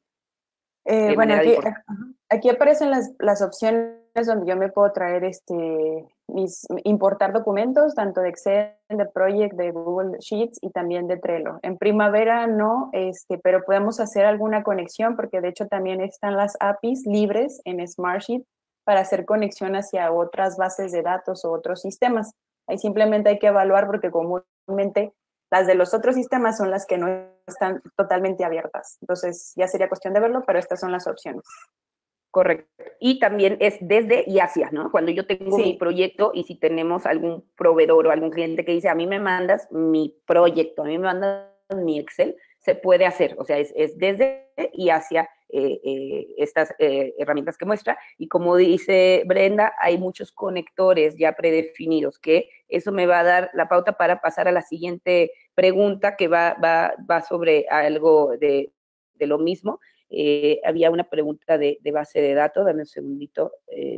eh, eh, bueno, aquí, aquí aparecen las, las opciones donde yo me puedo traer este, mis, importar documentos, tanto de Excel, de Project, de Google Sheets y también de Trello. En Primavera no, este, pero podemos hacer alguna conexión porque de hecho también están las A P Is libres en Smartsheet para hacer conexión hacia otras bases de datos o otros sistemas. Ahí simplemente hay que evaluar porque comúnmente las de los otros sistemas son las que no están totalmente abiertas. Entonces ya sería cuestión de verlo, pero estas son las opciones. Correcto. Y también es desde y hacia, ¿no? Cuando yo tengo Sí. mi proyecto y si tenemos algún proveedor o algún cliente que dice, a mí me mandas mi proyecto, a mí me mandas mi Excel, se puede hacer. O sea, es, es desde y hacia eh, eh, estas eh, herramientas que muestra. Y como dice Brenda, hay muchos conectores ya predefinidos, que eso me va a dar la pauta para pasar a la siguiente pregunta, que va, va, va sobre algo de, de lo mismo. Eh, había una pregunta de, de, base de datos, dame un segundito. Eh,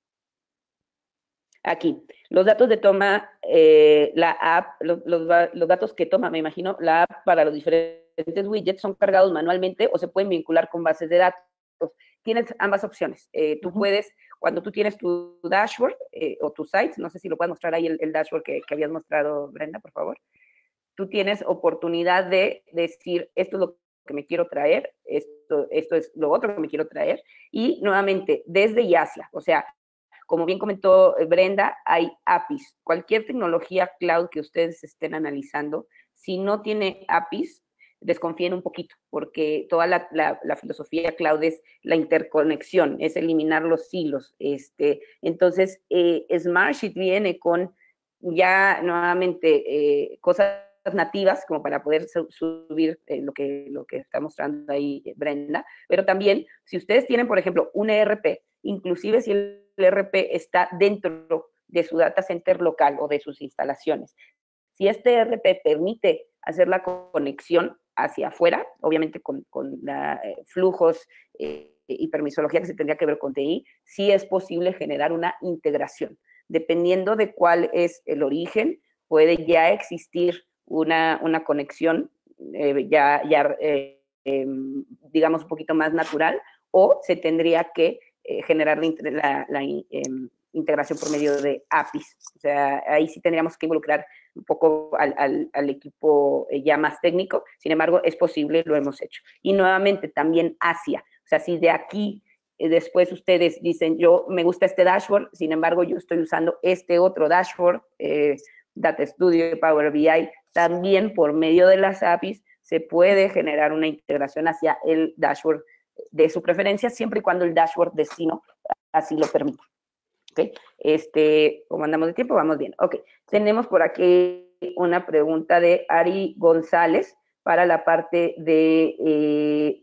aquí, los datos de toma, eh, la app, los, los, los, datos que toma, me imagino, la app para los diferentes widgets son cargados manualmente o se pueden vincular con bases de datos. Tienes ambas opciones. Eh, tú uh-huh. puedes, cuando tú tienes tu dashboard eh, o tu site, no sé si lo puedes mostrar ahí el, el dashboard que, que habías mostrado, Brenda, por favor. Tú tienes oportunidad de decir, esto es lo que me quiero traer, esto, esto es lo otro que me quiero traer, y nuevamente, desde y hacia, o sea, como bien comentó Brenda, hay A P Is. Cualquier tecnología cloud que ustedes estén analizando, si no tiene A P Is, desconfíen un poquito, porque toda la, la, la filosofía cloud es la interconexión, es eliminar los silos. Este, entonces, eh, Smartsheet viene con ya nuevamente eh, cosas nativas como para poder su subir eh, lo, que, lo que está mostrando ahí Brenda, pero también si ustedes tienen, por ejemplo, un E R P, inclusive si el E R P está dentro de su data center local o de sus instalaciones, si este E R P permite hacer la conexión hacia afuera, obviamente con, con la, eh, flujos eh, y permisología que se tendría que ver con T I, sí es posible generar una integración. Dependiendo de cuál es el origen, puede ya existir una, una conexión eh, ya, ya eh, eh, digamos, un poquito más natural, o se tendría que eh, generar la, la, la eh, integración por medio de A P Is. O sea, ahí sí tendríamos que involucrar un poco al, al, al equipo eh, ya más técnico. Sin embargo, es posible, lo hemos hecho. Y nuevamente, también hacia. O sea, si de aquí eh, después ustedes dicen, yo me gusta este dashboard, sin embargo, yo estoy usando este otro dashboard, eh, Data Studio, Power B I, también por medio de las A P Is se puede generar una integración hacia el dashboard de su preferencia, siempre y cuando el dashboard destino así lo permita. ¿Okay? Este, como andamos de tiempo, vamos bien. Ok, tenemos por aquí una pregunta de Ari González para la parte de eh,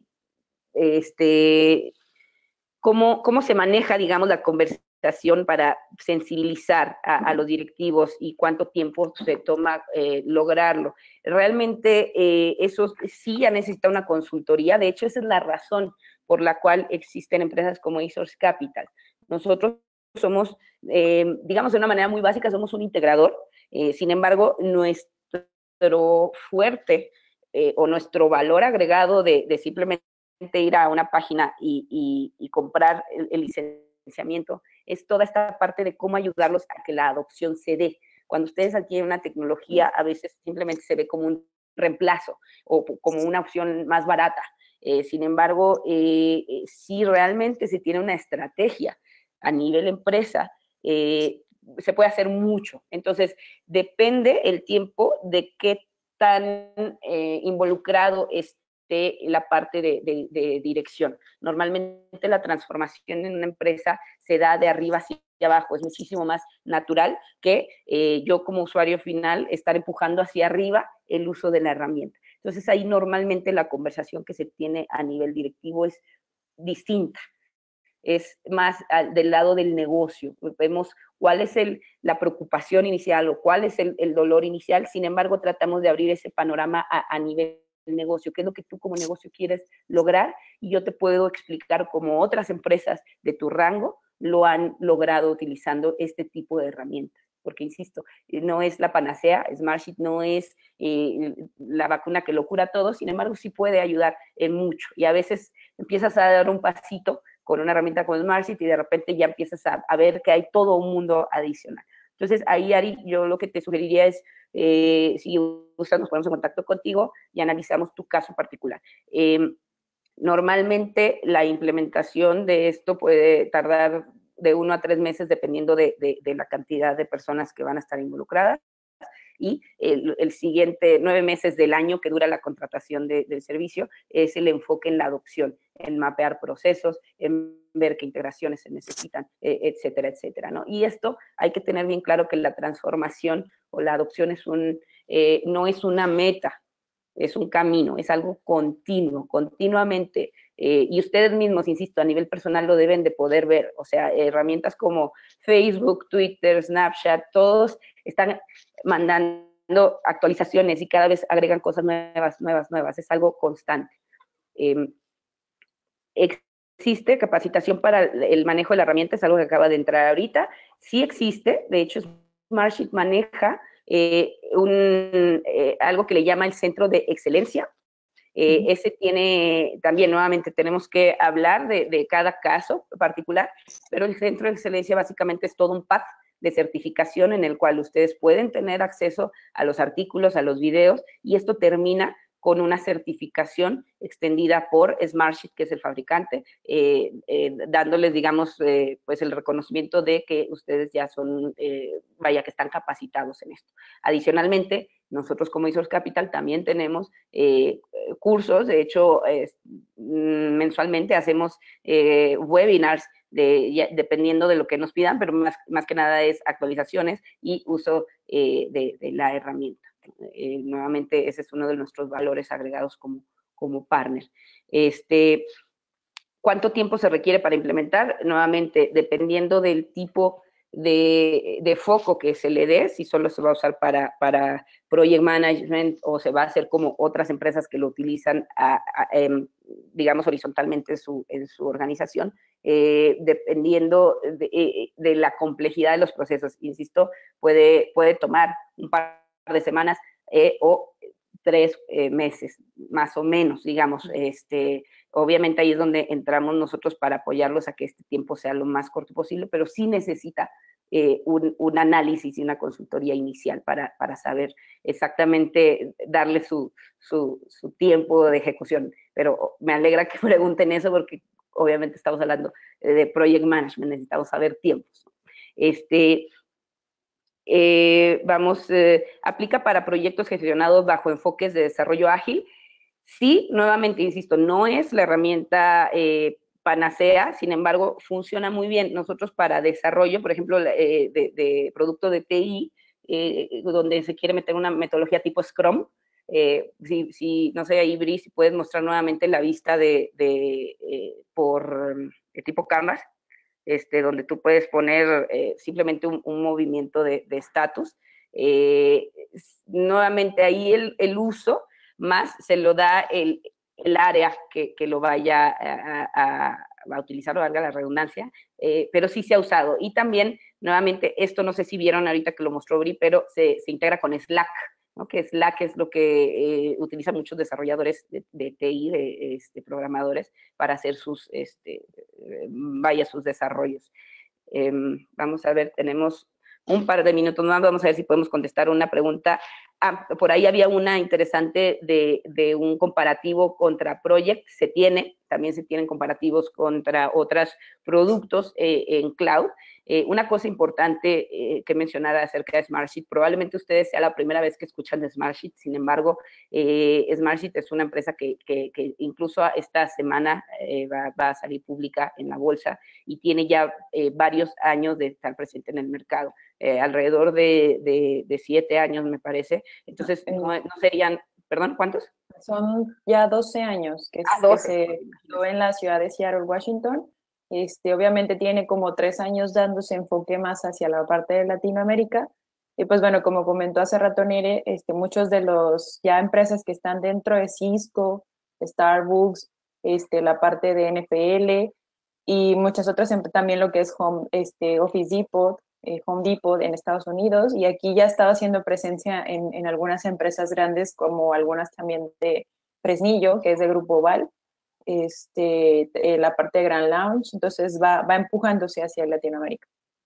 este, cómo, cómo se maneja, digamos, la conversación para sensibilizar a, a los directivos y cuánto tiempo se toma eh, lograrlo. Realmente eh, eso sí ya necesita una consultoría. De hecho, esa es la razón por la cual existen empresas como eSource Capital. Nosotros somos, eh, digamos de una manera muy básica, somos un integrador. Eh, sin embargo, nuestro fuerte eh, o nuestro valor agregado de, de simplemente ir a una página y, y, y comprar el, el licenciamiento es toda esta parte de cómo ayudarlos a que la adopción se dé. Cuando ustedes adquieren una tecnología, a veces simplemente se ve como un reemplazo o como una opción más barata. Eh, sin embargo, eh, eh, si realmente se tiene una estrategia a nivel empresa, eh, se puede hacer mucho. Entonces, depende el tiempo de qué tan eh, involucrado esté la parte de, de, de dirección. Normalmente la transformación en una empresa se da de arriba hacia abajo, es muchísimo más natural que eh, yo como usuario final estar empujando hacia arriba el uso de la herramienta. Entonces ahí normalmente la conversación que se tiene a nivel directivo es distinta, es más al, del lado del negocio. Vemos cuál es el, la preocupación inicial o cuál es el, el dolor inicial, sin embargo tratamos de abrir ese panorama a, a nivel del negocio, qué es lo que tú como negocio quieres lograr, y yo te puedo explicar cómo otras empresas de tu rango lo han logrado utilizando este tipo de herramientas. Porque, insisto, no es la panacea, Smartsheet no es eh, la vacuna que lo cura todo, sin embargo sí puede ayudar en mucho, y a veces empiezas a dar un pasito con una herramienta como Smartsheet y de repente ya empiezas a, a ver que hay todo un mundo adicional. Entonces, ahí, Ari, yo lo que te sugeriría es, eh, si gustas, nos ponemos en contacto contigo y analizamos tu caso particular. Eh, normalmente, la implementación de esto puede tardar de uno a tres meses, dependiendo de, de, de la cantidad de personas que van a estar involucradas. y el, el siguiente nueve meses del año que dura la contratación de, del servicio es el enfoque en la adopción, en mapear procesos, en ver qué integraciones se necesitan, eh, etcétera, etcétera, ¿no? Y esto hay que tener bien claro que la transformación o la adopción es un, eh, no es una meta, es un camino, es algo continuo, continuamente, eh, y ustedes mismos, insisto, a nivel personal lo deben de poder ver, o sea, herramientas como Facebook, Twitter, Snapchat, todos están mandando actualizaciones y cada vez agregan cosas nuevas, nuevas, nuevas, es algo constante. Eh, existe capacitación para el manejo de la herramienta, es algo que acaba de entrar ahorita, sí existe, de hecho Smartsheet maneja eh, un, eh, algo que le llama el centro de excelencia. Eh, ese tiene, también nuevamente tenemos que hablar de, de cada caso particular, pero el centro de excelencia básicamente es todo un path de certificación en el cual ustedes pueden tener acceso a los artículos, a los videos, y esto termina con una certificación extendida por Smartsheet, que es el fabricante, eh, eh, dándoles, digamos, eh, pues el reconocimiento de que ustedes ya son, eh, vaya, que están capacitados en esto. Adicionalmente, nosotros como Isors Capital también tenemos eh, cursos, de hecho, eh, mensualmente hacemos eh, webinars de, ya, dependiendo de lo que nos pidan, pero más, más que nada es actualizaciones y uso eh, de, de la herramienta. Eh, nuevamente, ese es uno de nuestros valores agregados como, como partner. Este, ¿Cuánto tiempo se requiere para implementar? Nuevamente, dependiendo del tipo de, de foco que se le dé, si solo se va a usar para, para project management o se va a hacer como otras empresas que lo utilizan, a, a, eh, digamos, horizontalmente en su, en su organización, eh, dependiendo de, de la complejidad de los procesos. Insisto, puede, puede tomar un par de semanas eh, o tres eh, meses, más o menos, digamos. Este, obviamente ahí es donde entramos nosotros para apoyarlos a que este tiempo sea lo más corto posible, pero sí necesita eh, un, un, análisis y una consultoría inicial para, para saber exactamente, darle su, su, su tiempo de ejecución. Pero me alegra que pregunten eso porque obviamente estamos hablando de project management, necesitamos saber tiempos. Este, Eh, vamos, eh, aplica para proyectos gestionados bajo enfoques de desarrollo ágil. Sí, nuevamente, insisto, no es la herramienta eh, panacea, sin embargo, funciona muy bien. Nosotros para desarrollo, por ejemplo, eh, de, de producto de T I, eh, donde se quiere meter una metodología tipo Scrum, eh, si, si, no sé, ahí, Bri, si puedes mostrar nuevamente la vista de, de eh, por de tipo Canvas, este, donde tú puedes poner eh, simplemente un, un, movimiento de estatus. Eh, nuevamente ahí el, el, uso más se lo da el, el área que, que, lo vaya a, a, a utilizar, o valga la redundancia, eh, pero sí se ha usado. Y también, nuevamente, esto no sé si vieron ahorita que lo mostró Bri, pero se, se integra con Slack, ¿no? Que Slack es lo que eh, utilizan muchos desarrolladores de, de T I, de este, programadores, para hacer sus, este, vaya, sus desarrollos. Eh, vamos a ver, tenemos un par de minutos más, vamos a ver si podemos contestar una pregunta. Ah, por ahí había una interesante de, de un comparativo contra Project, se tiene, también se tienen comparativos contra otros productos eh, en cloud. Eh, una cosa importante eh, que mencionar acerca de Smartsheet, probablemente ustedes sea la primera vez que escuchan de Smartsheet, sin embargo, eh, Smartsheet es una empresa que, que, que incluso esta semana eh, va, va, a salir pública en la bolsa y tiene ya eh, varios años de estar presente en el mercado, eh, alrededor de, de, de siete años me parece, entonces no, no serían, perdón, ¿cuántos? Son ya doce años que, ah, doce. que se quedó en la ciudad de Seattle, Washington. Este, obviamente tiene como tres años dándose enfoque más hacia la parte de Latinoamérica. Y pues bueno, como comentó hace rato Nere, este, muchos de los ya empresas que están dentro de Cisco, Starbucks, este, la parte de N F L y muchas otras, también lo que es Home, este, Office Depot, eh, Home Depot en Estados Unidos, y aquí ya estaba haciendo presencia en, en algunas empresas grandes, como algunas también de Fresnillo, que es de Grupo Oval, este, eh, la parte de Grand Lounge, entonces va, va empujándose hacia Latinoamérica.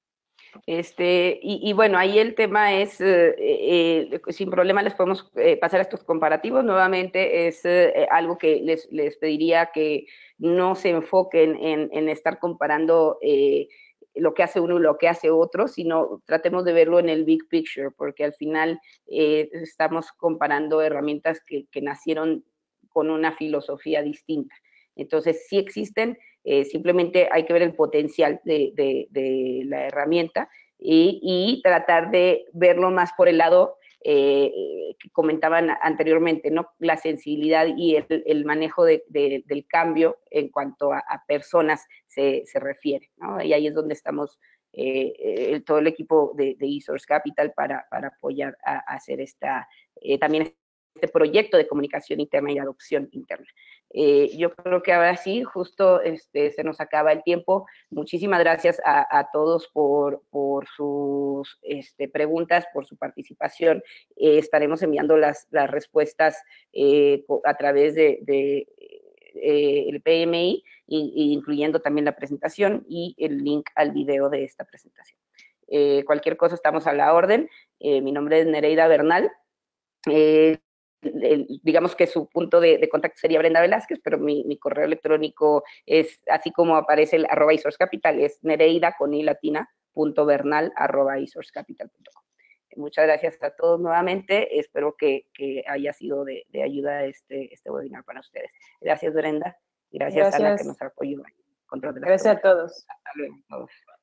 Este, y, y bueno, ahí el tema es, eh, eh, sin problema les podemos eh, pasar a estos comparativos, nuevamente es eh, algo que les, les pediría que no se enfoquen en, en estar comparando eh, lo que hace uno y lo que hace otro, sino tratemos de verlo en el big picture, porque al final eh, estamos comparando herramientas que, que nacieron con una filosofía distinta. Entonces, sí existen, eh, simplemente hay que ver el potencial de, de, de la herramienta y, y, tratar de verlo más por el lado eh, que comentaban anteriormente, ¿no? La sensibilidad y el, el manejo de, de, del cambio en cuanto a, a personas se, se refiere, ¿no? Y ahí es donde estamos eh, eh, todo el equipo de, de eSource Capital para, para apoyar a, a hacer esta, eh, también este proyecto de comunicación interna y adopción interna. Eh, yo creo que ahora sí, justo este, se nos acaba el tiempo. Muchísimas gracias a, a todos por, por sus este, preguntas, por su participación. Eh, estaremos enviando las, las respuestas eh, a través de, de eh, el P M I, y, y incluyendo también la presentación y el link al video de esta presentación. Eh, cualquier cosa estamos a la orden. Eh, mi nombre es Nereida Bernal. Eh, el, digamos que su punto de, de, contacto sería Brenda Velázquez, pero mi, mi, correo electrónico es, así como aparece el arroba eSource Capital, es nereida con i latina, punto bernal, arroba eSource Capital punto com. Muchas gracias a todos nuevamente, espero que, que haya sido de, de ayuda este, este webinar para ustedes. Gracias, Brenda, gracias, gracias. Ana, que nos apoyó. Control de las gracias preguntas. A todos. Hasta luego a todos.